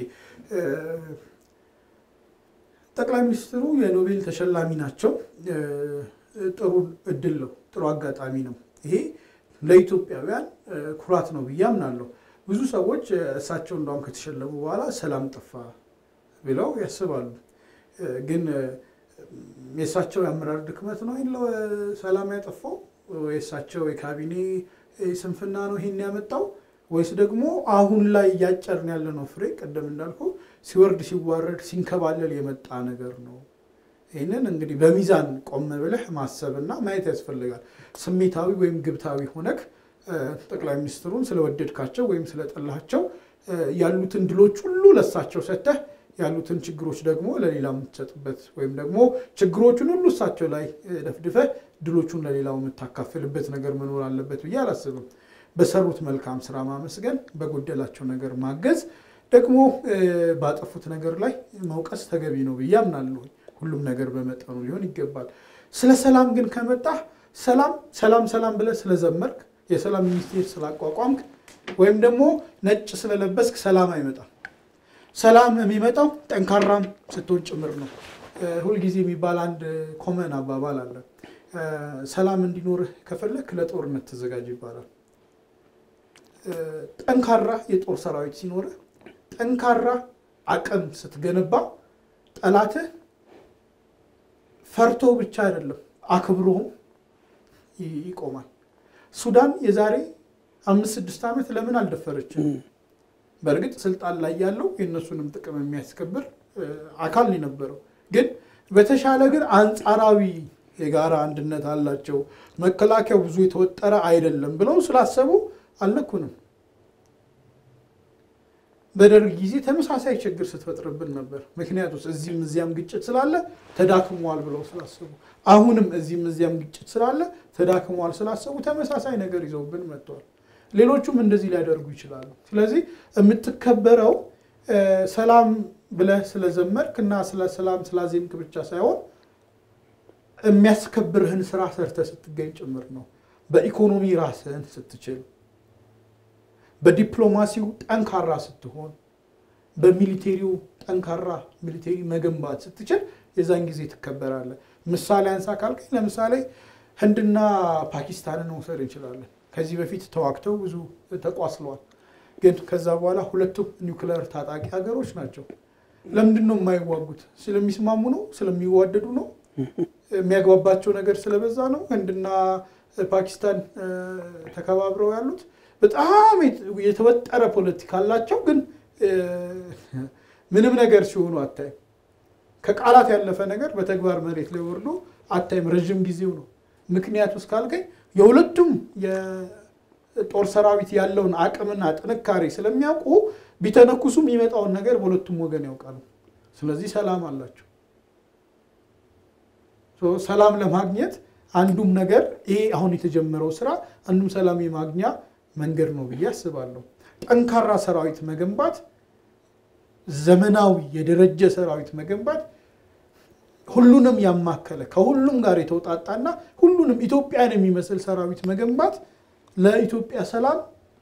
ጠቅላይ ሚኒስትሩ የኖቤል ተሸላሚ ናቸው። ጥሩ እድል ነው፣ ጥሩ አጋጣሚ ነው። ይሄ ለኢትዮጵያውያን ኩራት ነው ብዬ አምናለሁ። ብዙ ሰዎች እሳቸው እንደውም ከተሸለሙ በኋላ ሰላም ጠፋ ብለው ያስባሉ። ግን የእሳቸው የአመራር ድክመት ነው ይለው ሰላም ያጠፋው? የእሳቸው የካቢኔ ስንፍና ነው ይሄን ያመጣው? ወይስ ደግሞ አሁን ላይ ያጨርን ያለ ነው ፍሬ ቀደም እንዳልኩ ሲወርድ ሲዋረድ ሲንከባለል የመጣ ነገር ነው? ይሄንን እንግዲህ በሚዛን ቆም ብለህ ማሰብና ማየት ያስፈልጋል። ስሜታዊ ወይም ግብታዊ ሆነክ ጠቅላይ ሚኒስትሩን ስለወደድካቸው ወይም ስለጠላቸው ያሉትን ድሎች ሁሉ ለሳቸው ሰጥተህ ያሉትን ችግሮች ደግሞ ለሌላው የምትሰጥበት ወይም ደግሞ ችግሮቹን ሁሉ እሳቸው ላይ ደፍድፈህ ድሎቹን ለሌላው የምታካፍልበት ነገር መኖር አለበት ብዬ አላስብም። በሰሩት መልካም ስራ ማመስገን፣ በጎደላቸው ነገር ማገዝ፣ ደግሞ ባጠፉት ነገር ላይ መውቀስ ተገቢ ነው ብዬ አምናለሁ። ሁሉም ነገር በመጠኑ ሊሆን ይገባል። ስለ ሰላም ግን ከመጣ ሰላም ሰላም ሰላም ብለህ ስለዘመርክ የሰላም ሚኒስቴር ስላቋቋምክ ወይም ደግሞ ነጭ ስለለበስክ ሰላም አይመጣም። ሰላም የሚመጣው ጠንካራም ስትሆን ጭምር ነው። ሁልጊዜ የሚባል አንድ ኮመን አባባል አለ። ሰላም እንዲኖርህ ከፈለክ ለጦርነት ተዘጋጅ ይባላል። ጠንካራ የጦር ሰራዊት ሲኖርህ፣ ጠንካራ አቅም ስትገነባ ጠላትህ ፈርቶ ብቻ አይደለም አክብሮም ይቆማል። ሱዳን የዛሬ አምስት ስድስት ዓመት ለምን አልደፈረችም? በእርግጥ ስልጣን ላይ ያለው የነሱንም ጥቅም የሚያስከብር አካል ነበረው። ግን በተሻለ ግን አንጻራዊ የጋራ አንድነት አላቸው፣ መከላከያው ብዙ የተወጠረ አይደለም ብለው ስላሰቡ አልነኩንም። በደርግ ጊዜ ተመሳሳይ ችግር ስትፈጥርብን ነበር። ምክንያቱም እዚህም እዚያም ግጭት ስላለ ተዳክሟል ብለው ስላሰቡ፣ አሁንም እዚህም እዚያም ግጭት ስላለ ተዳክሟል ስላሰቡ ተመሳሳይ ነገር ይዘውብን መጥተዋል። ሌሎቹም እንደዚህ ሊያደርጉ ይችላሉ። ስለዚህ የምትከበረው ሰላም ብለህ ስለዘመርክ እና ስለ ሰላም ስላዜምክ ብቻ ሳይሆን የሚያስከብርህን ስራ ሰርተህ ስትገኝ ጭምር ነው። በኢኮኖሚ ራስህን ስትችል፣ በዲፕሎማሲው ጠንካራ ስትሆን፣ በሚሊቴሪው ጠንካራ ሚሊቴሪ መገንባት ስትችል የዛን ጊዜ ትከበራለህ። ምሳሌ አንሳ ካልከኝ ለምሳሌ ህንድና ፓኪስታንን መውሰድ እንችላለን። ከዚህ በፊት ተዋግተው ብዙ ተቋስለዋል። ግን ከዛ በኋላ ሁለቱም ኒውክሌር ታጣቂ ሀገሮች ናቸው። ለምንድን ነው የማይዋጉት? ስለሚስማሙ ነው? ስለሚዋደዱ ነው? የሚያግባባቸው ነገር ስለበዛ ነው? ህንድና ፓኪስታን ተከባብረው ያሉት በጣም የተወጠረ ፖለቲካ አላቸው። ግን ምንም ነገር ሲሆኑ አታይም። ከቃላት ያለፈ ነገር በተግባር መሬት ላይ ወርዶ አታይም። ረጅም ጊዜው ነው። ምክንያቱ እስካልከኝ የሁለቱም የጦር ሰራዊት ያለውን አቅምና ጥንካሬ ስለሚያውቁ ቢተነኩሱም የሚመጣውን ነገር በሁለቱም ወገን ያውቃሉ። ስለዚህ ሰላም አላቸው። ሰላም ለማግኘት አንዱም ነገር ይሄ አሁን የተጀመረው ስራ አንዱም ሰላም የማግኛ መንገድ ነው ብዬ አስባለሁ። ጠንካራ ሰራዊት መገንባት ዘመናዊ የደረጀ ሰራዊት መገንባት ሁሉንም ያማከለ ከሁሉም ጋር የተውጣጣና ሁሉንም ኢትዮጵያን የሚመስል ሰራዊት መገንባት ለኢትዮጵያ ሰላም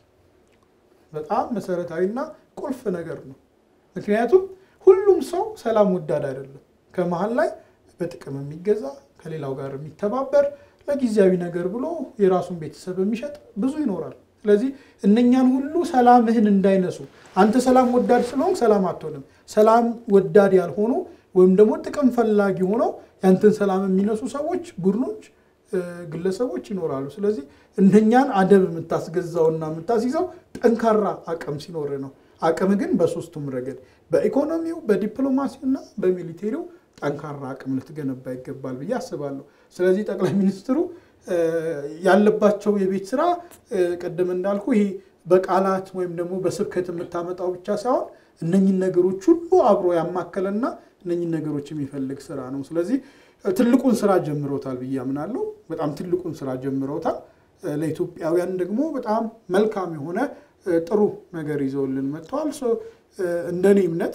በጣም መሰረታዊና ቁልፍ ነገር ነው። ምክንያቱም ሁሉም ሰው ሰላም ወዳድ አይደለም። ከመሃል ላይ በጥቅም የሚገዛ ከሌላው ጋር የሚተባበር ለጊዜያዊ ነገር ብሎ የራሱን ቤተሰብ የሚሸጥ ብዙ ይኖራል። ስለዚህ እነኛን ሁሉ ሰላምህን እንዳይነሱ አንተ ሰላም ወዳድ ስለሆንክ ሰላም አትሆንም። ሰላም ወዳድ ያልሆኑ ወይም ደግሞ ጥቅም ፈላጊ ሆነው ያንተን ሰላም የሚነሱ ሰዎች ቡድኖች ግለሰቦች ይኖራሉ። ስለዚህ እነኛን አደብ የምታስገዛውና የምታስይዘው ጠንካራ አቅም ሲኖር ነው። አቅም ግን በሶስቱም ረገድ በኢኮኖሚው በዲፕሎማሲውና በሚሊቴሪው ጠንካራ አቅም ልትገነባ ይገባል ብዬ አስባለሁ። ስለዚህ ጠቅላይ ሚኒስትሩ ያለባቸው የቤት ስራ ቀደም እንዳልኩ ይሄ በቃላት ወይም ደግሞ በስብከት የምታመጣው ብቻ ሳይሆን እነኚህ ነገሮች ሁሉ አብሮ ያማከለና እነኚህ ነገሮች የሚፈልግ ስራ ነው። ስለዚህ ትልቁን ስራ ጀምሮታል ብዬ አምናለሁ። በጣም ትልቁን ስራ ጀምሮታል። ለኢትዮጵያውያን ደግሞ በጣም መልካም የሆነ ጥሩ ነገር ይዘውልን መጥተዋል። ሶ እንደኔ እምነት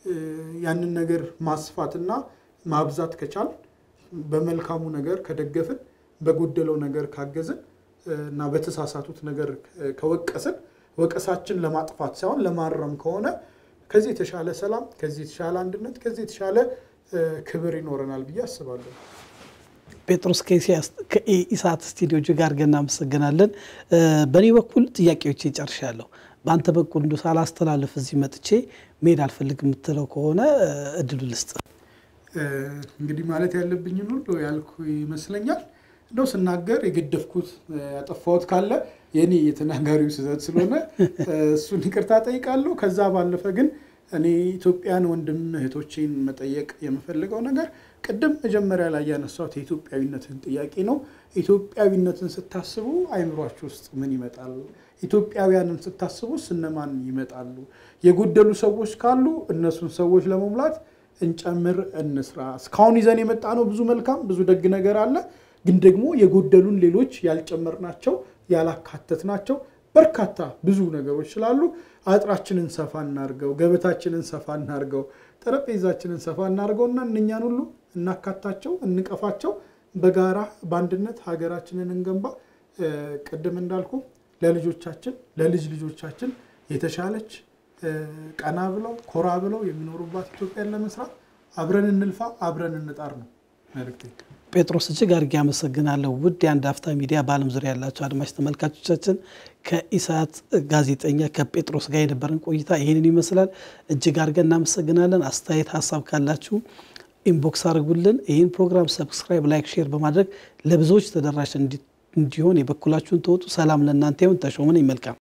ያንን ነገር ማስፋትና ማብዛት ከቻል በመልካሙ ነገር ከደገፍን በጎደለው ነገር ካገዝን እና በተሳሳቱት ነገር ከወቀስን ወቀሳችን ለማጥፋት ሳይሆን ለማረም ከሆነ ከዚህ የተሻለ ሰላም ከዚህ የተሻለ አንድነት ከዚህ የተሻለ ክብር ይኖረናል ብዬ አስባለሁ። ጴጥሮስ ከኢሳት ስቱዲዮ ጋር ገና መሰገናለን። በኔ በኩል ጥያቄዎች ይጨርሻለሁ። በአንተ በኩል እንዶ ሳላስተላልፍ እዚህ መጥቼ መሄድ አልፈልግም የምትለው ከሆነ እድሉ ልስጥ። እንግዲህ ማለት ያለብኝ ሁሉ ያልኩ ይመስለኛል። እንደው ስናገር የገደፍኩት ያጠፋሁት ካለ የኔ የተናጋሪው ስህተት ስለሆነ እሱን ይቅርታ ጠይቃለሁ። ከዛ ባለፈ ግን እኔ ኢትዮጵያን ወንድም እህቶቼን መጠየቅ የምፈልገው ነገር ቀደም መጀመሪያ ላይ ያነሳሁት የኢትዮጵያዊነትን ጥያቄ ነው። ኢትዮጵያዊነትን ስታስቡ አይምሯችሁ ውስጥ ምን ይመጣል? ኢትዮጵያውያንን ስታስቡ እነማን ይመጣሉ? የጎደሉ ሰዎች ካሉ እነሱን ሰዎች ለመሙላት እንጨምር እንስራ። እስካሁን ይዘን የመጣ ነው ብዙ መልካም ብዙ ደግ ነገር አለ። ግን ደግሞ የጎደሉን ሌሎች ያልጨመርናቸው ያላካተትናቸው በርካታ ብዙ ነገሮች ስላሉ አጥራችንን ሰፋ እናርገው፣ ገበታችንን ሰፋ እናርገው፣ ጠረጴዛችንን ሰፋ እናርገውና እነኛን ሁሉ እናካታቸው፣ እንቀፋቸው፣ በጋራ በአንድነት ሀገራችንን እንገንባ። ቀደም እንዳልኩ ለልጆቻችን ለልጅ ልጆቻችን የተሻለች ቀና ብለው ኮራ ብለው የሚኖሩባት ኢትዮጵያን ለመስራት አብረን እንልፋ፣ አብረን እንጣር ነው መልእክቴ። ጴጥሮስ እጅግ አድርጌ አመሰግናለሁ። ውድ የአንድ አፍታ ሚዲያ በዓለም ዙሪያ ያላችሁ አድማጭ ተመልካቾቻችን ከኢሳት ጋዜጠኛ ከጴጥሮስ ጋር የነበረን ቆይታ ይሄንን ይመስላል። እጅግ አድርገን እናመሰግናለን። አስተያየት ሀሳብ ካላችሁ ኢንቦክስ አድርጉልን። ይህን ፕሮግራም ሰብስክራይብ፣ ላይክ፣ ሼር በማድረግ ለብዙዎች ተደራሽ እንዲሆን የበኩላችሁን ተወጡ። ሰላም ለእናንተ ይሁን። ተሾመን ይመልካም